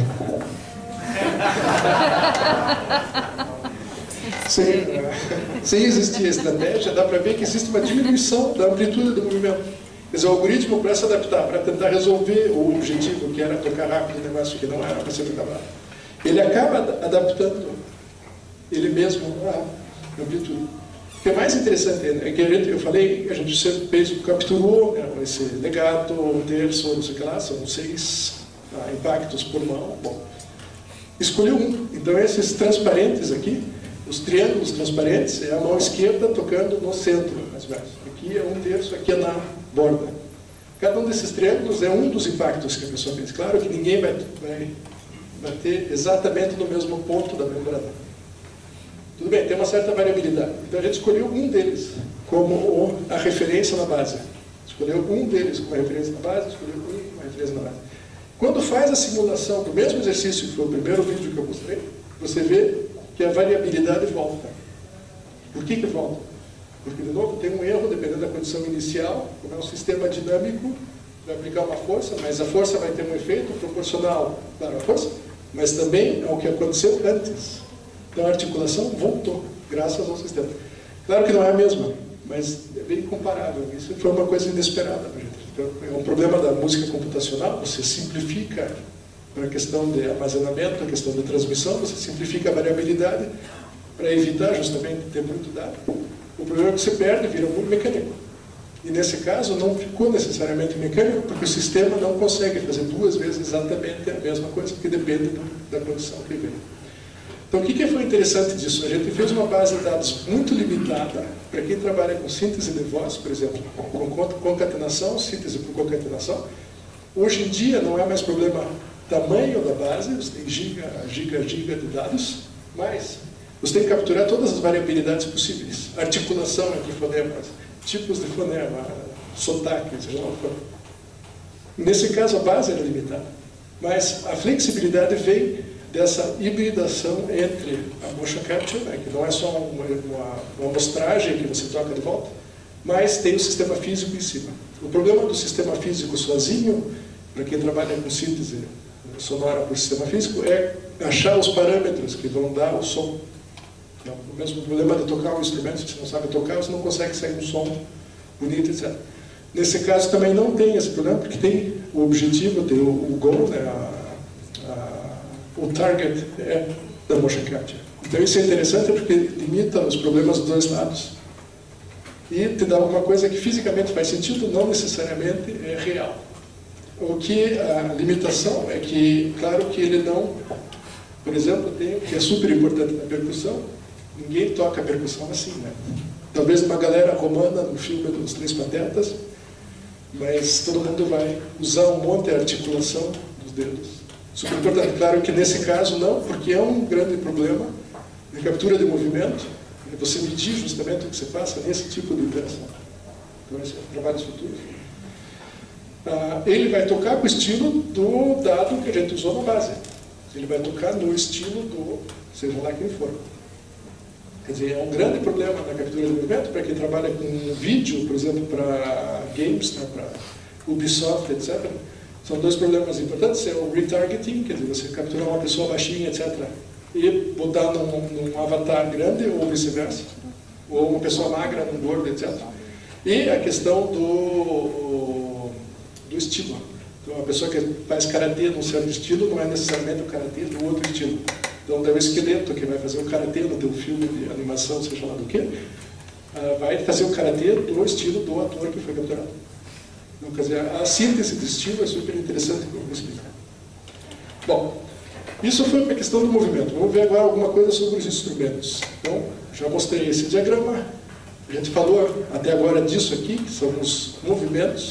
Sem existir a estratégia, dá para ver que existe uma diminuição da amplitude do movimento. Quer dizer, o algoritmo, para se adaptar, para tentar resolver o objetivo, que era tocar rápido, o negócio que não era para ser tocado rápido, ele acaba adaptando ele mesmo a amplitude. O que é mais interessante é que eu falei, a gente sempre capturou, né, esse legato, terço, não sei o que lá, são 6 impactos por mão. Bom, escolheu um. Então, esses transparentes aqui, os triângulos transparentes, é a mão esquerda tocando no centro, mais ou menos. Aqui é um terço, aqui é na borda. Cada um desses triângulos é um dos impactos que a pessoa fez. Claro que ninguém vai bater exatamente no mesmo ponto da membrana. Tudo bem, tem uma certa variabilidade. Então, a gente escolheu um deles como a referência na base. Escolheu um deles como a referência na base, escolheu um como a referência na base. Quando faz a simulação do mesmo exercício, que foi o primeiro vídeo que eu mostrei, você vê que a variabilidade volta. Por que volta? Porque, de novo, tem um erro dependendo da condição inicial, como é um sistema dinâmico, vai aplicar uma força, mas a força vai ter um efeito proporcional para a força, mas também ao que aconteceu antes. Então a articulação voltou, graças ao sistema. Claro que não é a mesma, mas é bem comparável. Isso foi uma coisa inesperada para a gente. Então, é um problema da música computacional, você simplifica para a questão de armazenamento, a questão da transmissão, você simplifica a variabilidade para evitar justamente ter muito dado. O problema é que você perde, vira muito mecânico. E nesse caso não ficou necessariamente mecânico, porque o sistema não consegue fazer duas vezes exatamente a mesma coisa, porque depende da condição que vem. Então, o que foi interessante disso? A gente fez uma base de dados muito limitada para quem trabalha com síntese de voz, por exemplo, com concatenação, síntese por concatenação. Hoje em dia não é mais problema tamanho da base, você tem giga de dados, mas você tem que capturar todas as variabilidades possíveis. Articulação entre fonemas, tipos de fonema, sotaque, seja lá o que for. Nesse caso, a base era limitada. Mas a flexibilidade vem dessa hibridação entre a motion capture, né, que não é só uma amostragem que você troca de volta, mas tem o sistema físico em cima. O problema do sistema físico sozinho, para quem trabalha com síntese sonora por sistema físico, é achar os parâmetros que vão dar o som. Então, o mesmo problema de tocar um instrumento, se você não sabe tocar, você não consegue sair um som bonito, etc. Nesse caso também não tem esse problema, porque tem o objetivo, tem o goal, né, o target é da motion capture. Então isso é interessante porque limita os problemas dos dois lados e te dá alguma coisa que fisicamente faz sentido, não necessariamente é real. O que a limitação é que, claro que ele não, por exemplo, tem o que é super importante na percussão, ninguém toca a percussão assim, né? Talvez uma galera romana no filme dos Três Patetas, mas todo mundo vai usar um monte de articulação dos dedos. Super importante. Claro que nesse caso não, porque é um grande problema de captura de movimento, e você medir justamente o que você passa nesse tipo de interação. Então, esse é trabalhos futuros. Ele vai tocar com o estilo do dado que a gente usou na base. Ele vai tocar no estilo do, seja lá quem for. Quer dizer, é um grande problema na captura de movimento para quem trabalha com vídeo, por exemplo, para games, né, para Ubisoft, etc. São dois problemas importantes, é o retargeting, quer dizer, você capturar uma pessoa baixinha, etc., e botar num avatar grande, ou vice-versa, ou uma pessoa magra num gordo, etc. E a questão do estilo. Então, uma pessoa que faz karatê num certo estilo não é necessariamente o karatê do outro estilo. Então, o esqueleto que vai fazer o karatê no teu filme de animação, seja lá do que, vai fazer o karatê do estilo do ator que foi capturado. Então, quer dizer, a síntese de estilo é super interessante, como eu vou explicar. Bom, isso foi uma questão do movimento. Vamos ver agora alguma coisa sobre os instrumentos. Então, já mostrei esse diagrama. A gente falou até agora disso aqui, que são os movimentos.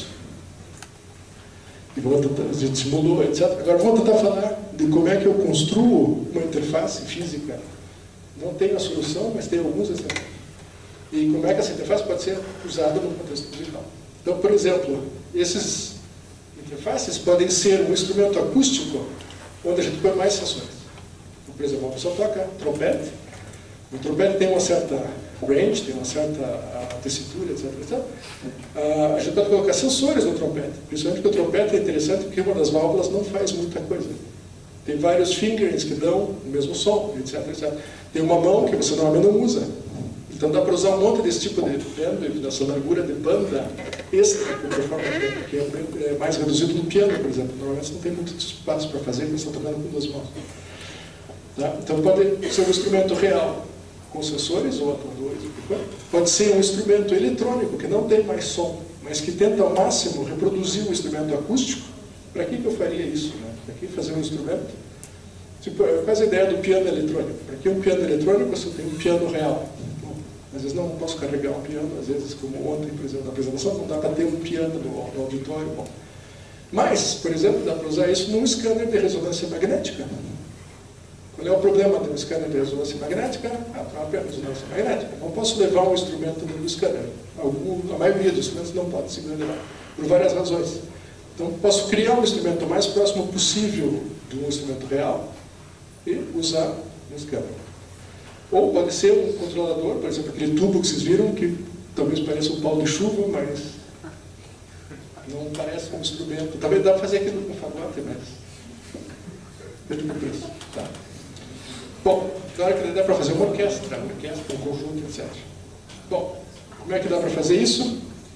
E a gente simulou, etc. Agora vamos tentar falar de como é que eu construo uma interface física. Não tenho a solução, mas tem alguns exemplos. E como é que essa interface pode ser usada no contexto musical. Então, por exemplo, essas interfaces podem ser um instrumento acústico, onde a gente põe mais sessões. Então, por exemplo, uma pessoa toca trompete. O trompete tem uma certa range, tem uma certa tessitura, etc. etc. A gente pode colocar sensores no trompete, principalmente porque o trompete é interessante porque uma das válvulas não faz muita coisa. Tem vários fingerings que dão o mesmo som, etc. etc. Tem uma mão que você normalmente não usa. Então dá para usar um monte desse tipo de pendrive, dessa largura de banda extra, que é mais reduzido no piano, por exemplo. Normalmente você não tem muito espaço para fazer, porque você está tocando com duas mãos. Tá? Então pode ser um instrumento real, com sensores ou atuadores. Pode ser um instrumento eletrônico, que não tem mais som, mas que tenta ao máximo reproduzir um instrumento acústico. Para que eu faria isso? Né? Para que fazer um instrumento? Tipo, quase a ideia do piano eletrônico. Para que um piano eletrônico se eu tenho um piano real? Às vezes não posso carregar um piano, às vezes, como ontem, por exemplo, na apresentação, não dá para ter um piano no auditório. Bom. Mas, por exemplo, dá para usar isso num scanner de ressonância magnética. Qual é o problema de um scanner de ressonância magnética? A própria ressonância magnética. Não posso levar um instrumento no scanner. A maioria dos instrumentos não pode se levar, por várias razões. Então, posso criar um instrumento o mais próximo possível de um instrumento real e usar um scanner. Ou pode ser um controlador, por exemplo, aquele tubo que vocês viram, que talvez pareça um pau de chuva, mas não parece um instrumento. Talvez dá para fazer aquilo com fagote, mas depende do preço. Tá. Bom, claro que dá para fazer uma orquestra, um conjunto, etc. Bom, como é que dá para fazer isso?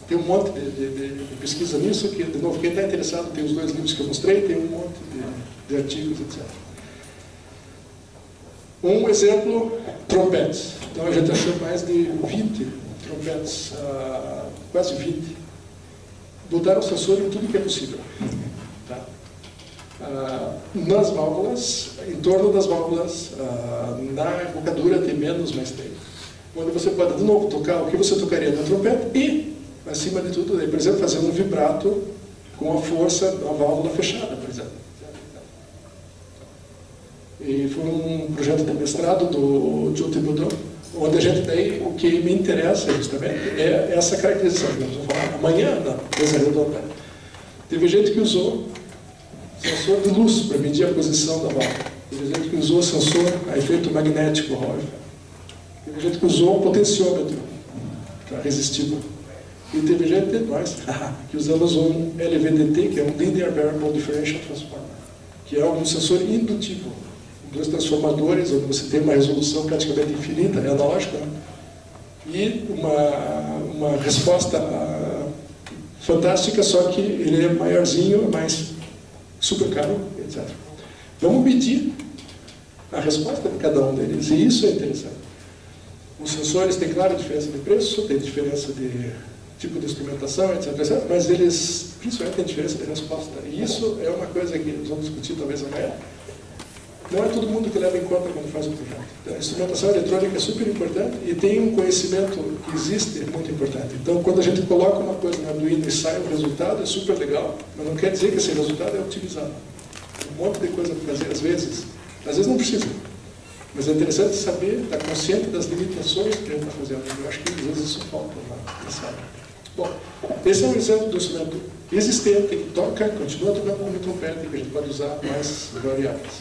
Tem um monte de pesquisa nisso, que, de novo, quem está interessado tem os 2 livros que eu mostrei, tem um monte de artigos, etc. Um exemplo, trompetes. Então a gente achou mais de 20 trompetes, quase 20. Botaram sensor em tudo que é possível. Tá? Nas válvulas, em torno das válvulas, na embocadura tem menos, mas tem. Onde você pode, de novo, tocar o que você tocaria na trompete e, acima de tudo, por exemplo, fazer um vibrato com a força da válvula fechada, por exemplo. E foi um projeto de mestrado do Joe Thibodeau, onde a gente daí, o que me interessa justamente é essa caracterização. Vamos falar amanhã na mesa redonda. Teve gente que usou sensor de luz para medir a posição da válvula. Teve gente que usou sensor a efeito magnético, Roger. Teve gente que usou um potenciômetro para resistível. E teve gente, nós, que usamos um LVDT, que é um Linear Variable Differential Transformer, que é um sensor indutivo. 2 transformadores, onde você tem uma resolução praticamente infinita, é analógica, né? E uma resposta fantástica, só que ele é maiorzinho, mais super caro, etc. Vamos medir a resposta de cada um deles, e isso é interessante. Os sensores têm, claro, diferença de preço, tem diferença de tipo de instrumentação, etc., etc., mas eles, principalmente, têm diferença de resposta. E isso é uma coisa que nós vamos discutir talvez amanhã. Não é todo mundo que leva em conta quando faz um projeto. Então, a instrumentação eletrônica é super importante e tem um conhecimento que existe muito importante. Então, quando a gente coloca uma coisa no Arduino e sai um resultado, é super legal, mas não quer dizer que esse resultado é otimizado. Tem um monte de coisa para fazer, às vezes não precisa. Mas é interessante saber, estar consciente das limitações que a gente está fazendo. Eu acho que às vezes isso falta nessa área. Bom, esse é um exemplo do instrumento existente, que toca, continua tocando como trompete, que a gente pode usar mais variáveis.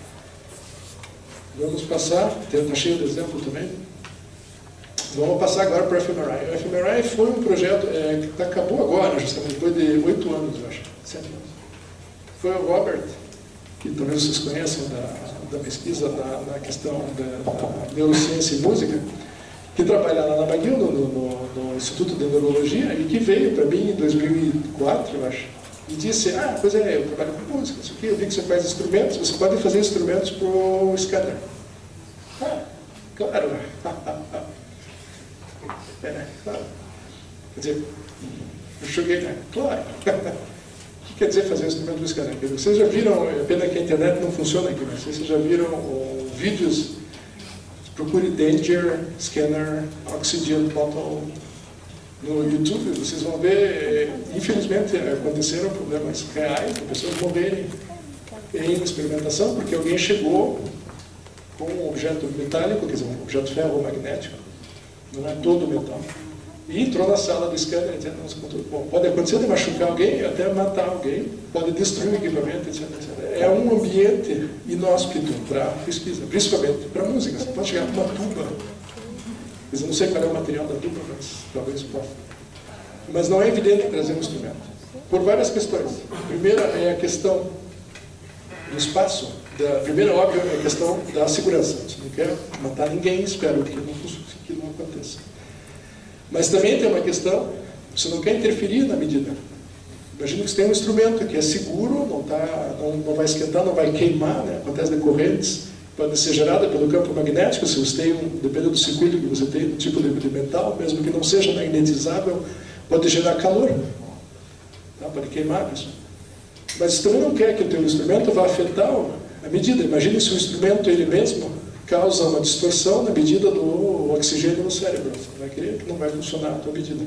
Vamos passar, está cheio de exemplo também. Vamos passar agora para o fMRI. O fMRI foi um projeto que acabou agora, justamente depois de 8 anos, eu acho, 7 anos. Foi o Robert, que talvez vocês conheçam da pesquisa na questão da neurociência e música, que trabalha lá na McGill, no Instituto de Neurologia, e que veio para mim em 2004, eu acho, e disse, pois é, eu trabalho com música, isso aqui, eu vi que você faz instrumentos, você pode fazer instrumentos para o scanner. Claro. Claro. Quer dizer, eu cheguei, né? Claro. O que quer dizer fazer instrumento para o scanner? Vocês já viram, é pena que a internet não funciona aqui, mas vocês já viram vídeos, procure Danger, Scanner, Oxygen Bottle, no YouTube, vocês vão ver, infelizmente aconteceram problemas reais, de pessoas morrerem em experimentação, porque alguém chegou com um objeto metálico, quer dizer, um objeto ferromagnético, não é todo metal, e entrou na sala do scanner, etc. Bom, pode acontecer de machucar alguém, até matar alguém, pode destruir o equipamento, etc., etc. É um ambiente inóspito para pesquisa, principalmente para música. Você pode chegar com uma tuba. Eu não sei qual é o material da tuba, mas talvez possa. Mas não é evidente trazer um instrumento. Por várias questões. A primeira é a questão do espaço. A primeira, óbvio, é a questão da segurança. Você não quer matar ninguém, espero que não aconteça. Mas também tem uma questão, você não quer interferir na medida. Imagina que você tem um instrumento que é seguro, não vai esquentar, não vai queimar, né? Acontece de correntes, pode ser gerada pelo campo magnético, se você tem dependendo do circuito que você tem, do tipo de metal, mesmo que não seja magnetizável, pode gerar calor, tá? Pode queimar isso. Mas você também não quer que o teu instrumento vá afetar a medida. Imagine se o instrumento ele mesmo causa uma distorção na medida do oxigênio no cérebro. Você vai querer que não vai funcionar a tua medida.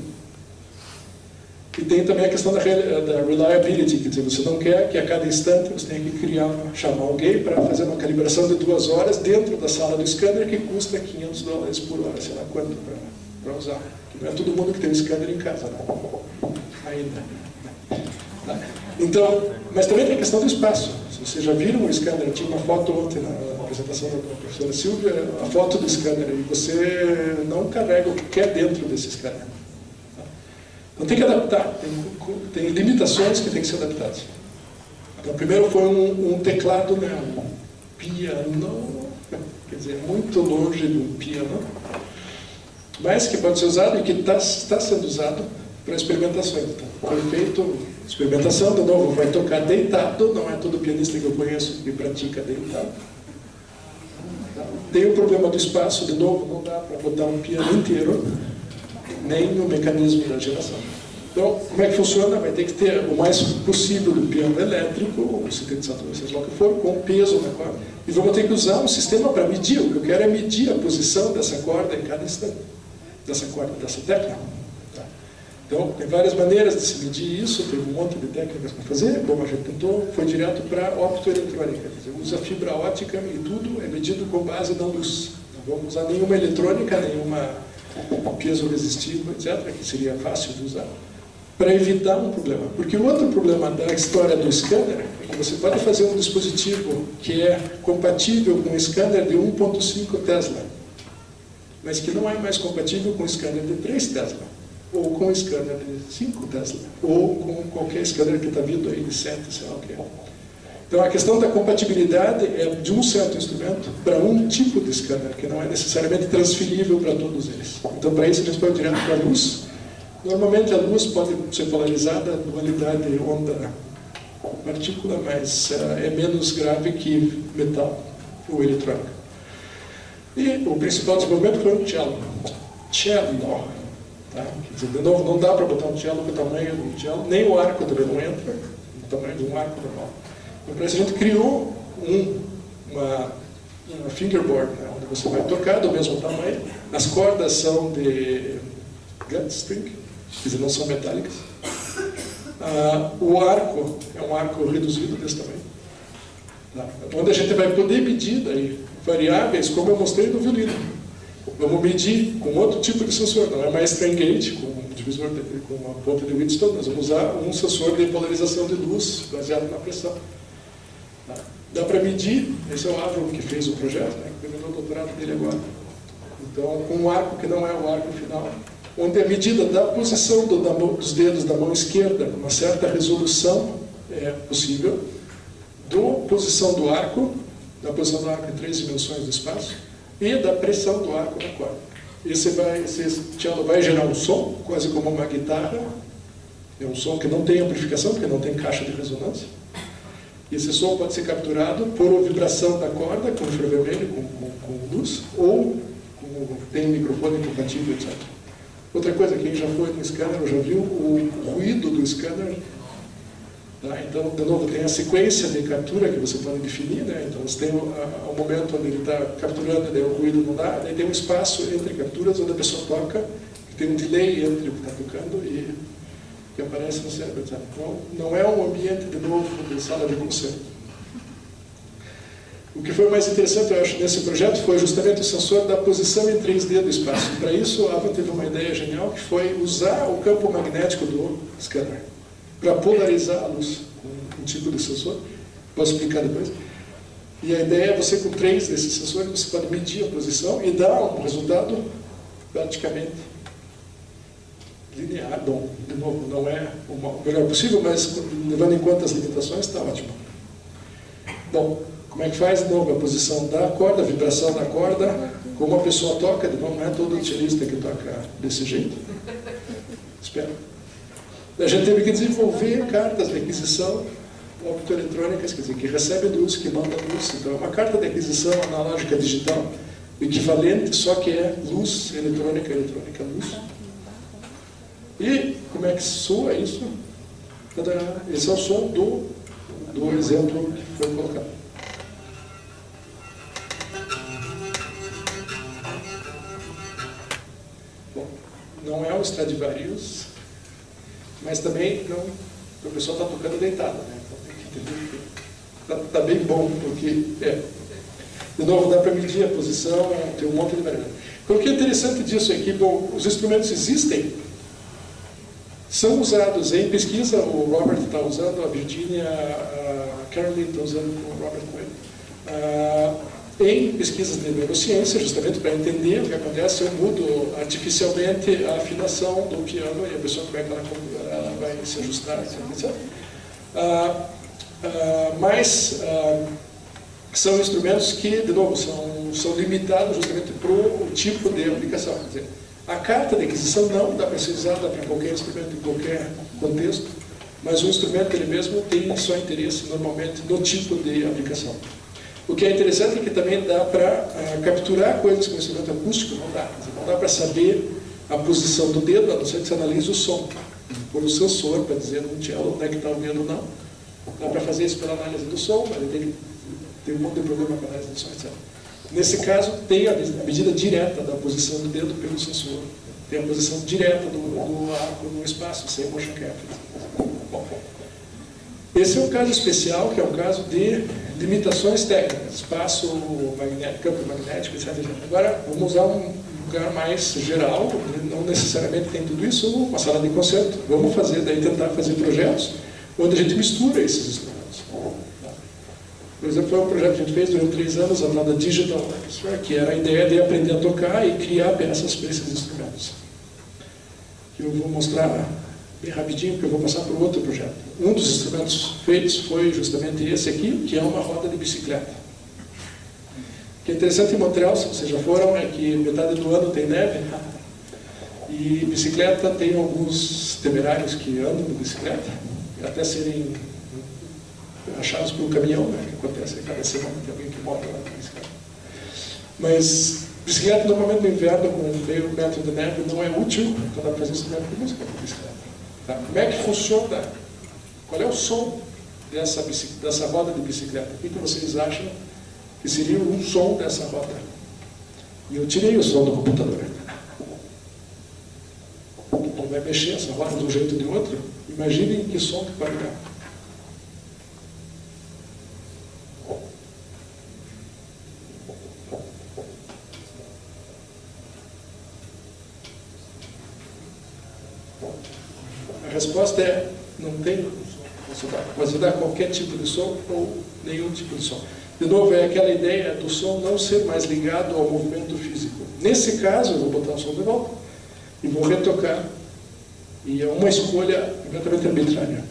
E tem também a questão da reliability, quer dizer, você não quer que a cada instante você tenha que chamar alguém para fazer uma calibração de 2 horas dentro da sala do scanner que custa $500 por hora, sei lá quanto para usar. Não é todo mundo que tem um scanner em casa, né? Ainda. Tá. Então, mas também tem a questão do espaço. Se vocês já viram o scanner, tinha uma foto ontem na apresentação da professora Silvia, a foto do scanner, e você não carrega o que quer dentro desse scanner. Então tem que adaptar, tem limitações que tem que ser adaptadas. Então, primeiro foi um teclado, né, um piano, quer dizer, muito longe do piano, mas que pode ser usado e que está sendo usado para experimentações. Então, foi feito experimentação, de novo, vai tocar deitado, não é todo pianista que eu conheço que pratica deitado. Tem o problema do espaço, de novo, não dá para botar um piano inteiro, nem o mecanismo da geração. Então, como é que funciona? Vai ter que ter o mais possível do piano elétrico, ou sintetizador, seja lá o que for, com peso na corda. E vamos ter que usar um sistema para medir. O que eu quero é medir a posição dessa corda em cada instante, dessa corda, dessa tecla. Tá? Então, tem várias maneiras de se medir isso, tem um monte de técnicas para fazer. Bom, a gente tentou, foi direto para optoeletrônica. Quer dizer, usa fibra ótica e tudo é medido com base na luz. Não vamos usar nenhuma eletrônica, nenhuma peso resistivo, etc., que seria fácil de usar, para evitar um problema. Porque o outro problema da história do scanner é que você pode fazer um dispositivo que é compatível com um scanner de 1.5 Tesla, mas que não é mais compatível com um scanner de 3 Tesla, ou com um scanner de 5 Tesla, ou com qualquer scanner que está vindo aí de 7, sei lá o que é. Então a questão da compatibilidade é de um certo instrumento para um tipo de scanner, que não é necessariamente transferível para todos eles. Então para isso a gente pode direto para a luz. Normalmente a luz pode ser polarizada, dualidade onda-partícula, mas é menos grave que metal ou eletrônica. E o principal desenvolvimento foi o cello. Cello. Tá? Quer dizer, de novo, não dá para botar um cello com o tamanho do cello, nem o arco também não entra, no tamanho de um arco normal. Então, por isso a gente criou uma fingerboard, né, onde você vai tocar do mesmo tamanho. As cordas são de gut string, quer dizer, não são metálicas. O arco é um arco reduzido desse tamanho. Tá? Onde a gente vai poder medir daí, variáveis, como eu mostrei no violino. Vamos medir com outro tipo de sensor, não é mais strain gauge, com um divisor, com uma ponta de Wheatstone, nós vamos usar um sensor de polarização de luz baseado na pressão. Tá? Dá para medir, esse é o Avron que fez o projeto, né, que terminou o doutorado dele agora. Então, com um arco que não é o arco final, onde a medida da posição dos dedos da mão esquerda, com uma certa resolução, é possível, da posição do arco em 3 dimensões do espaço, e da pressão do arco na corda. Esse cello vai gerar um som, quase como uma guitarra. É um som que não tem amplificação, porque não tem caixa de ressonância. Esse som pode ser capturado por vibração da corda, com infravermelho, com luz, ou tem um microfone compatível, etc. Outra coisa, quem já foi no scanner, já viu o ruído do scanner. Tá? Então, de novo, tem a sequência de captura que você pode definir, né? Então, você tem o momento onde ele está capturando, daí o ruído não dá, daí tem um espaço entre capturas onde a pessoa toca, que tem um delay entre o que está tocando e que aparece no cérebro, etc. Então, não é um ambiente, de novo, de sala de concerto. O que foi mais interessante, eu acho, nesse projeto foi justamente o sensor da posição em 3D do espaço. Para isso, a Avron teve uma ideia genial, que foi usar o campo magnético do scanner para polarizar a luz com um tipo de sensor. Posso explicar depois? E a ideia é você, com 3 desses sensores, você pode medir a posição e dar um resultado praticamente linear. Bom, de novo, não é o melhor possível, mas levando em conta as limitações, está ótimo. Bom, como é que faz? De novo, a posição da corda, a vibração da corda, como a pessoa toca, de novo, não é todo cellista que toca desse jeito. Espero. A gente teve que desenvolver cartas de aquisição optoeletrônicas, quer dizer, que recebe luz, que manda luz. Então, é uma carta de aquisição analógica digital equivalente, só que é luz eletrônica, luz. E como é que soa isso? Esse é o som do exemplo que foi colocado. Bom, não é um Stradivarius, mas também não, o pessoal está tocando deitado, né? Então tem que entender que está bem bom, porque de novo, dá para medir a posição, tem um monte de variáveis. O que é interessante disso é que, bom, os instrumentos existem, são usados em pesquisa, o Robert está usando, a Virginia, a Caroline está usando o Robert Coelho, em pesquisas de neurociência, justamente para entender o que acontece se eu mudo artificialmente a afinação do piano e a pessoa como é que ela vai se ajustar, etc. Mas são instrumentos que, de novo, são limitados justamente para o tipo de aplicação. Quer dizer, A carta de aquisição não dá para ser usada para qualquer instrumento, em qualquer contexto, mas o instrumento ele mesmo tem só interesse, normalmente, no tipo de aplicação. O que é interessante é que também dá para capturar coisas com instrumento acústico, não dá. Não dá para saber a posição do dedo, a não ser que você analise o som. Por um sensor para dizer no cello onde é que está o dedo ou não. Dá para fazer isso pela análise do som, mas ele tem um monte de problema com a análise do som, etc. Nesse caso, tem a medida direta da posição do dedo pelo sensor. Tem a posição direta do arco no espaço, sem motion capture. Bom, esse é um caso especial, que é um caso de limitações técnicas, espaço magnético, campo magnético, etc. Agora, vamos usar um lugar mais geral, não necessariamente tem tudo isso, uma sala de concerto. Vamos fazer, daí tentar fazer projetos onde a gente mistura esses instrumentos. Por exemplo, foi um projeto que a gente fez durante 3 anos, a chamada Digital Orchestra, que era a ideia de aprender a tocar e criar peças para esses instrumentos. Que eu vou mostrar bem rapidinho, porque eu vou passar para o outro projeto. Um dos instrumentos feitos foi justamente esse aqui, que é uma roda de bicicleta. O que é interessante em Montreal, se vocês já foram, é que metade do ano tem neve, e bicicleta tem alguns temerários que andam de bicicleta, até serem achados por um caminhão, né, que acontece a cada semana, tem alguém que morre lá na bicicleta. Mas bicicleta, normalmente no inverno, com meio metro de neve, não é útil, então dá para fazer instrumento de música com bicicleta. Tá? Como é que funciona? Qual é o som dessa roda de bicicleta? O que vocês acham que seria o som dessa roda? E eu tirei o som do computador. Ele vai mexer essa roda de um jeito ou de outro. Imaginem que som que pode dar. A resposta é, não tem som. Pode dar qualquer tipo de som ou nenhum tipo de som. De novo, é aquela ideia do som não ser mais ligado ao movimento físico. Nesse caso, eu vou botar o som de volta e vou retocar. E é uma escolha completamente arbitrária.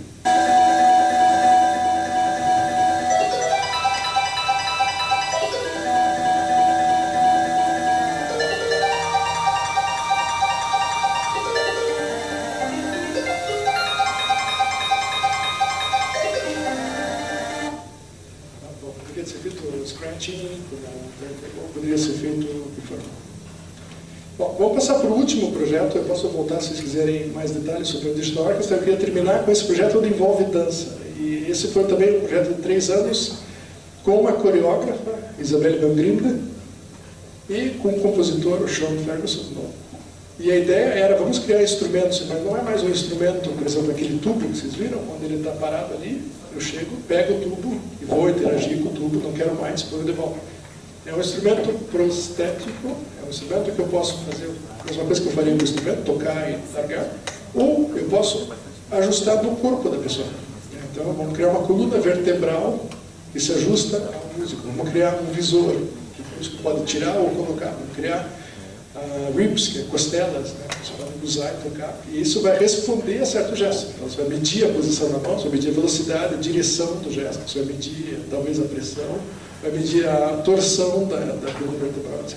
Poderia ser feito scratching, poderia ser feito de forma. Bom, vamos passar para o último projeto. Eu posso voltar se vocês quiserem mais detalhes sobre o Digital Orchestra. Eu queria terminar com esse projeto onde envolve dança. E esse foi também um projeto de 3 anos com uma coreógrafa, Isabelle Van Grimda, e com um compositor, o Sean Ferguson. E a ideia era, vamos criar instrumentos, mas não é mais um instrumento, por exemplo, aquele tubo que vocês viram, quando ele está parado ali, eu chego, pego o tubo e vou interagir com o tubo, não quero mais, põe de volta. É um instrumento prostético, é um instrumento que eu posso fazer a mesma coisa que eu faria com o instrumento, tocar e largar, ou eu posso ajustar no corpo da pessoa. Então, vamos criar uma coluna vertebral que se ajusta ao músico. Vamos criar um visor, que o músico pode tirar ou colocar. Vamos criar ribs, que é costelas, né? Você pode usar e tocar. E isso vai responder a certo gesto. Então, você vai medir a posição da mão, você vai medir a velocidade, a direção do gesto, você vai medir talvez a pressão, vai medir a torção da coluna vertebral, etc.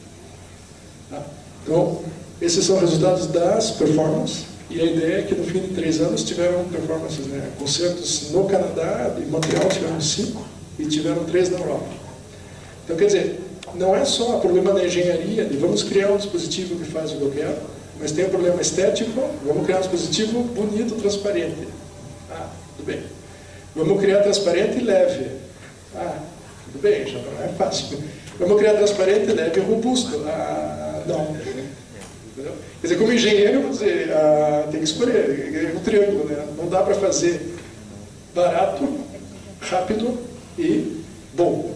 Tá? Então, esses são os resultados das performances. E a ideia é que no fim de 3 anos tiveram performances, né? Concertos no Canadá, em Montreal tiveram 5 e tiveram 3 na Europa. Então, quer dizer, não é só o problema da engenharia, de vamos criar um dispositivo que faz o que eu quero, mas tem um problema estético, vamos criar um dispositivo bonito, transparente. Ah, tudo bem. Vamos criar transparente e leve. Ah, tudo bem, já não é fácil. Vamos criar transparente, leve e robusto. Ah, não. Entendeu? Quer dizer, como engenheiro, você tem que escolher. É um triângulo, né? Não dá para fazer barato, rápido e bom.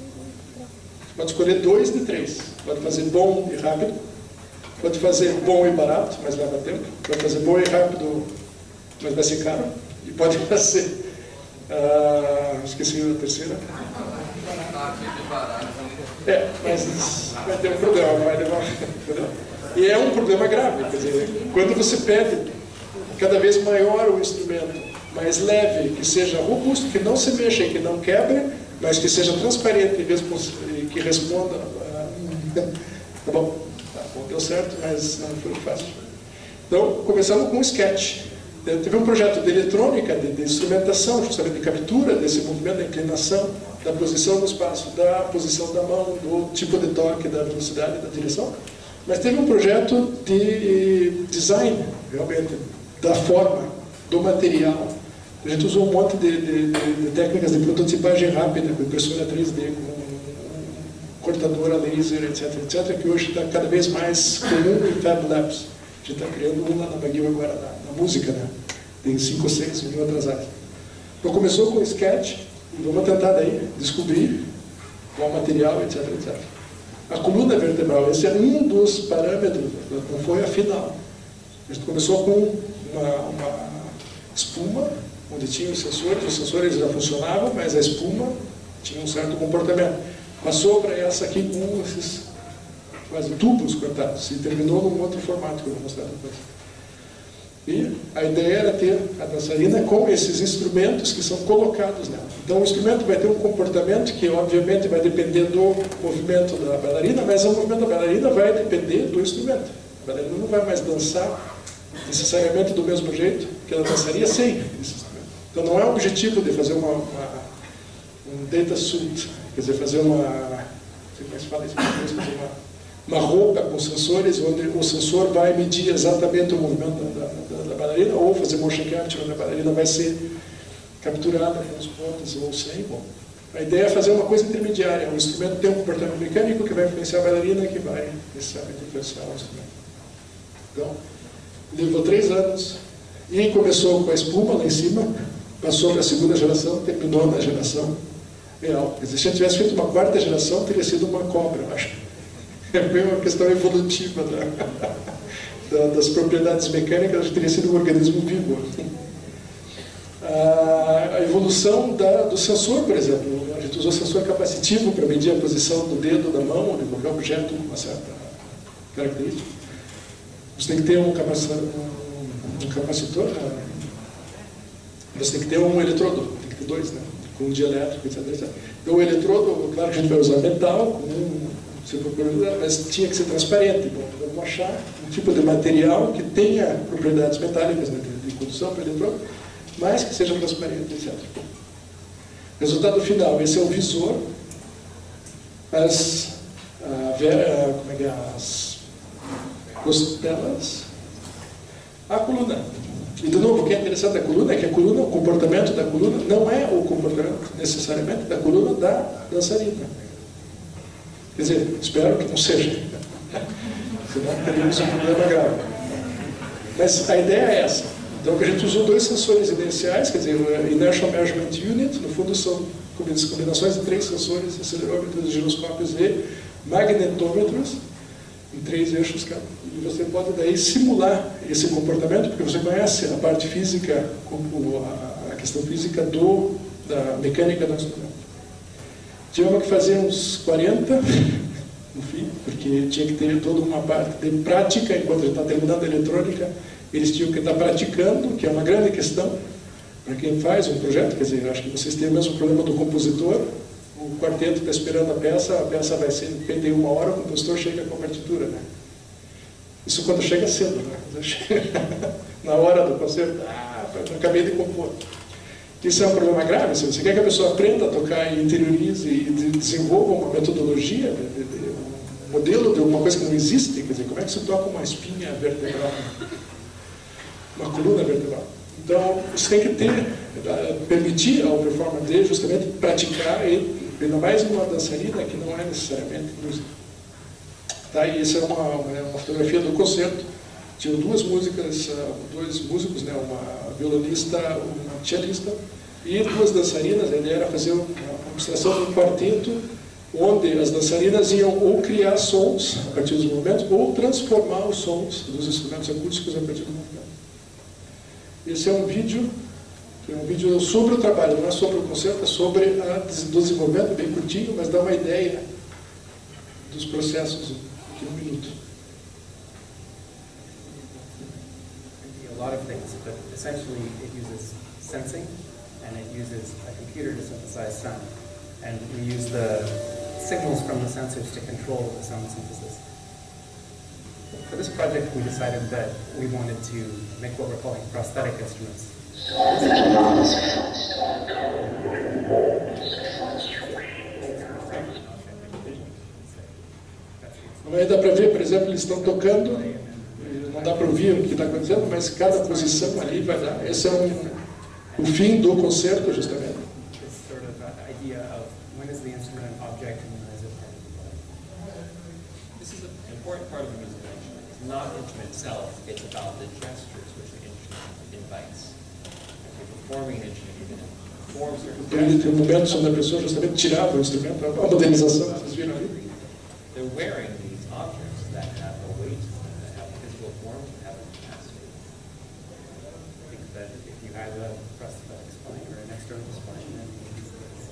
Pode escolher 2 de 3. Pode fazer bom e rápido. Pode fazer bom e barato, mas leva tempo. Pode fazer bom e rápido, mas vai ser caro. E pode fazer... esqueci a terceira. Mas vai ter um problema. Vai levar, e é um problema grave. Quer dizer, quando você pede cada vez maior o instrumento, mais leve, que seja robusto, que não se mexa e que não quebre, mas que seja transparente e que responda. Tá bom? Tá bom, deu certo, mas não foi fácil. Então, começamos com um sketch. Teve um projeto de eletrônica, de instrumentação, justamente de captura desse movimento, da inclinação, da posição no espaço, da posição da mão, do tipo de toque, da velocidade, da direção. Mas teve um projeto de design, realmente, da forma, do material. A gente usou um monte de técnicas de prototipagem rápida, com impressora 3D, com cortadora laser, etc., etc., que hoje está cada vez mais comum em Fab Labs. A gente está criando uma na McGill agora, na música, né? Tem 5 ou 6 em outras áreas. Então começou com o sketch, e vamos tentar daí descobrir qual material, etc., etc. A coluna vertebral, esse é um dos parâmetros, não foi a final. A gente começou com uma espuma, onde tinha os sensores já funcionavam, mas a espuma tinha um certo comportamento. Passou para essa aqui com esses quase tubos cortados e terminou num outro formato que eu vou mostrar depois. E a ideia era ter a dançarina com esses instrumentos que são colocados nela. Então o instrumento vai ter um comportamento que obviamente vai depender do movimento da bailarina, mas o movimento da bailarina vai depender do instrumento. A bailarina não vai mais dançar necessariamente do mesmo jeito que ela dançaria sem esse instrumento. Então não é o objetivo de fazer um data suit, quer dizer, fazer não sei como é que se fala isso em inglês, uma roupa com sensores, onde o sensor vai medir exatamente o movimento da bailarina, ou fazer motion capture, onde a bailarina vai ser capturada com os pontos ou sem. Bom, a ideia é fazer uma coisa intermediária. O instrumento tem um comportamento mecânico que vai influenciar a bailarina, que vai necessariamente influenciar o instrumento. Então, levou 3 anos, e começou com a espuma lá em cima, passou para a segunda geração, terminou na geração real. Quer dizer, se a gente tivesse feito uma 4ª geração, teria sido uma cobra, eu acho. É uma questão evolutiva das propriedades mecânicas, acho que teria sido um organismo vivo. A evolução do sensor, por exemplo, a gente usou sensor capacitivo para medir a posição do dedo, da mão, ou de qualquer objeto com uma certa característica. Você tem que ter um capacitor, você tem que ter um eletrodo, tem que ter 2, né? Com um dielétrico, etc., etc. Então o eletrodo, claro que a gente vai usar metal, mas tinha que ser transparente. Bom, vamos achar um tipo de material que tenha propriedades metálicas, né, de condução para eletrodo, mas que seja transparente, etc. Resultado final, esse é o visor, as costelas, a coluna. E, de novo, o que é interessante da coluna é que o comportamento da coluna não é o comportamento necessariamente da coluna da dançarina. Quer dizer, espero que não seja. Senão teríamos um problema grave. Mas a ideia é essa. Então, a gente usou 2 sensores inerciais, quer dizer, o Inertial Measurement Unit, no fundo são combinações de 3 sensores, acelerômetros, giroscópios e magnetômetros, em 3 eixos cada. E você pode daí simular esse comportamento, porque você conhece a parte física, a questão física da mecânica do instrumento. Tivemos que fazer uns 40, no fim, porque tinha que ter toda uma parte de prática, enquanto a gente está terminando a eletrônica, eles tinham que estar praticando, que é uma grande questão para quem faz um projeto. Quer dizer, acho que vocês têm o mesmo problema do compositor. O quarteto está esperando a peça vai ser feita em 1 hora, o compositor chega com a partitura, né? Isso quando chega cedo, né? Na hora do concerto, acabei de compor. Isso é um problema grave. Se você quer que a pessoa aprenda a tocar e interiorize e desenvolva uma metodologia, um modelo de alguma coisa que não existe, quer dizer, como é que se toca uma espinha vertebral, uma coluna vertebral? Então, você tem que permitir ao performer de justamente praticar, e ainda mais uma dançarina que não é necessariamente música. Tá? E essa é uma fotografia do concerto. Tinham 2 músicos, né? Uma violonista, uma cellista e 2 dançarinas. A ideia era fazer uma abstração de um quarteto onde as dançarinas iam ou criar sons a partir dos movimentos ou transformar os sons dos instrumentos acústicos a partir do movimento. Esse é um vídeo sobre o trabalho, não é sobre o concerto, é sobre o desenvolvimento, bem curtinho, mas dá uma ideia dos processos aqui no minuto. A lot of things, but essentially it uses sensing and it uses a computer to synthesize sound. And we use the signals from the sensors to control the sound synthesis. For this project, we decided that we wanted to make what we're calling prosthetic instruments. Aí dá para ver, por exemplo, eles estão tocando, não dá para ouvir o que está acontecendo, mas cada posição ali vai dar. Esse é o fim do concerto, justamente. This sort of idea of when is the instrument an object and when is it part of the body. This is an important part of the music instrument. It's not the instrument itself, it's about the gestures which the instrument invites. If you're performing an instrument, you're going to perform certain Tem gestures. momentos onde a pessoa justamente tirava o instrumento, a modernização, vocês viram ali? They're wearing these objects that have a weight, that have physical forms, and have a capacity. I think that if you have a prosthetic spine or an external spine, then it's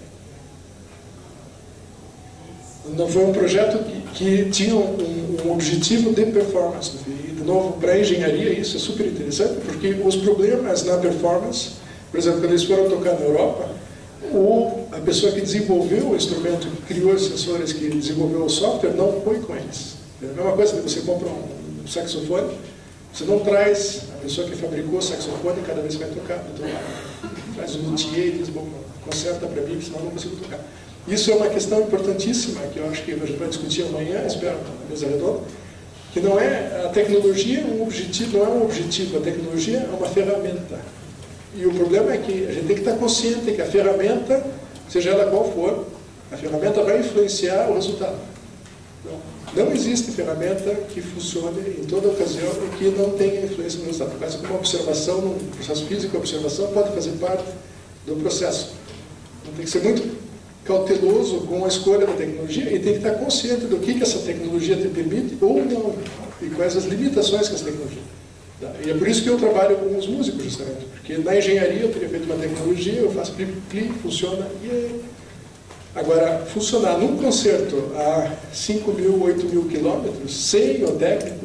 the same. Não foi um projeto que tinha um objetivo de performance. E, de novo, para a engenharia isso é super interessante, porque os problemas na performance, por exemplo, quando eles foram tocar na Europa, a pessoa que desenvolveu o instrumento, que criou os sensores, que desenvolveu o software, não foi com eles. É a mesma coisa que você compra um saxofone, você não traz a pessoa que fabricou o saxofone cada vez que vai tocar. Então, traz um luthier e diz, bom, conserta para mim, senão eu não consigo tocar. Isso é uma questão importantíssima, que eu acho que a gente vai discutir amanhã, espero, na mesa redonda, que não é a tecnologia um objetivo, não é um objetivo, a tecnologia é uma ferramenta. E o problema é que a gente tem que estar consciente que a ferramenta, seja ela qual for, a ferramenta vai influenciar o resultado. Não existe ferramenta que funcione em toda ocasião e que não tenha influência no resultado. Mas uma observação, num processo físico, a observação pode fazer parte do processo. Então, tem que ser muito cauteloso com a escolha da tecnologia e tem que estar consciente do que essa tecnologia te permite ou não, e quais as limitações que essa tecnologia. E é por isso que eu trabalho com os músicos, justamente, porque na engenharia eu teria feito uma tecnologia, eu faço clique, funciona, e agora, funcionar num concerto a 5.000, 8.000 quilômetros, sem o técnico,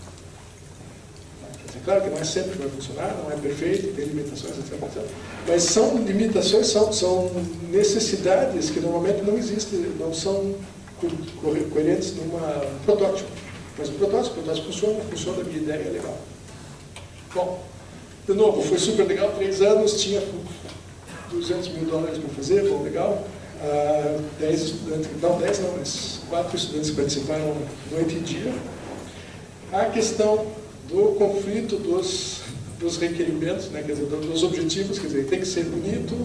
claro que não é sempre que vai funcionar, não é perfeito, tem limitações, etc. Mas são limitações, são necessidades que normalmente não existem, não são coerentes num protótipo. Mas o protótipo funciona, a minha ideia é legal. Bom, de novo, foi super legal, 3 anos, tinha $200 mil para fazer, bom, legal. 10 estudantes, não 10 não, mas 4 estudantes que participaram noite e dia. A questão do conflito dos requerimentos, né, quer dizer, dos objetivos, quer dizer, tem que ser bonito,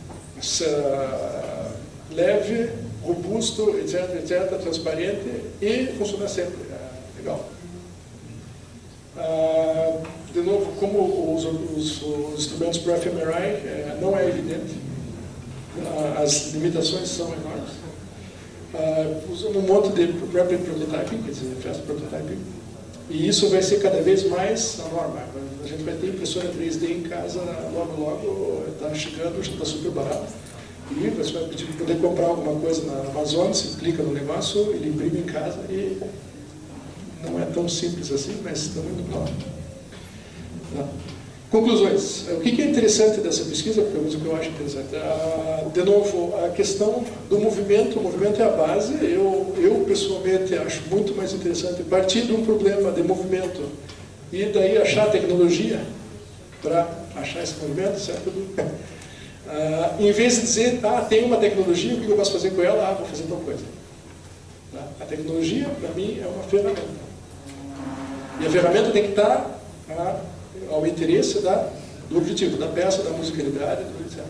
leve, robusto, etc., transparente e funcionar sempre. Legal. De novo, como os instrumentos para fMRI não é evidente, as limitações são enormes. Usamos um monte de rapid prototyping, quer dizer, fast prototyping, e isso vai ser cada vez mais a norma. A gente vai ter impressora 3D em casa logo, está chegando, já está super barato. E você vai poder comprar alguma coisa na Amazon, você clica no negócio, ele imprime em casa e não é tão simples assim, mas estamos indo para lá. Conclusões. O que é interessante dessa pesquisa, porque é uma coisa que eu acho interessante. De novo, a questão do movimento. O movimento é a base. Eu pessoalmente acho muito mais interessante partir de um problema de movimento e daí achar tecnologia para achar esse movimento, certo? Em vez de dizer, tem uma tecnologia, o que eu posso fazer com ela? Vou fazer tal coisa. A tecnologia, para mim, é uma ferramenta. E a ferramenta tem que estar ao interesse do objetivo, da peça, da musicalidade, etc.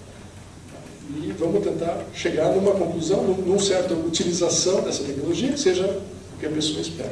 E vamos tentar chegar numa conclusão, numa certa utilização dessa tecnologia, que seja o que a pessoa espera.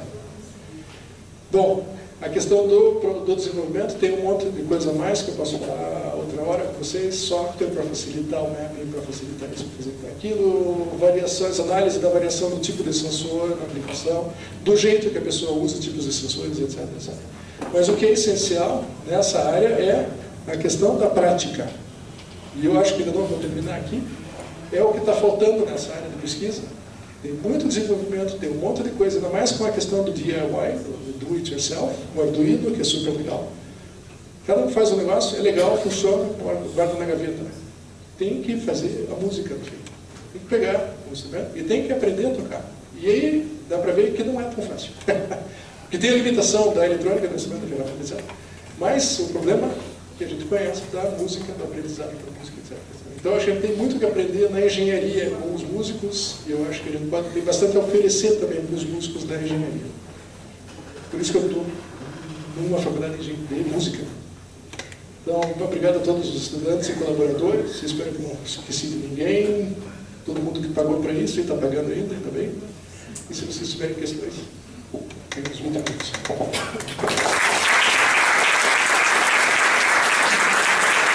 Bom, a questão do desenvolvimento tem um monte de coisa a mais que eu posso falar outra hora com vocês, software para facilitar o mapping, para facilitar isso, para facilitar aquilo, variações, análise da variação do tipo de sensor na aplicação, do jeito que a pessoa usa tipos de sensores, etc. Mas o que é essencial nessa área é a questão da prática. E eu acho que, de novo, vou terminar aqui, é o que está faltando nessa área de pesquisa. Tem muito desenvolvimento, tem um monte de coisa, ainda mais com a questão do DIY, do do it yourself, o Arduino, que é super legal. Cada um faz um negócio, é legal, funciona, guarda na gaveta. Tem que fazer a música no fim. Tem que pegar o instrumento e tem que aprender a tocar. E aí dá para ver que não é tão fácil. Que tem a limitação da eletrônica, do instrumento geral, etc. Mas o problema que a gente conhece da música, do aprendizado da música, etc. Então, a gente tem muito que aprender na engenharia com os músicos, e eu acho que a gente tem bastante a oferecer também para os músicos da engenharia. Por isso que eu estou numa faculdade de música. Então, muito obrigado a todos os estudantes e colaboradores. Espero que não esqueci de ninguém. Todo mundo que pagou para isso e está pagando ainda bem. E se vocês tiverem questões, temos muita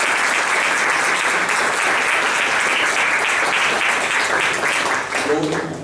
coisa.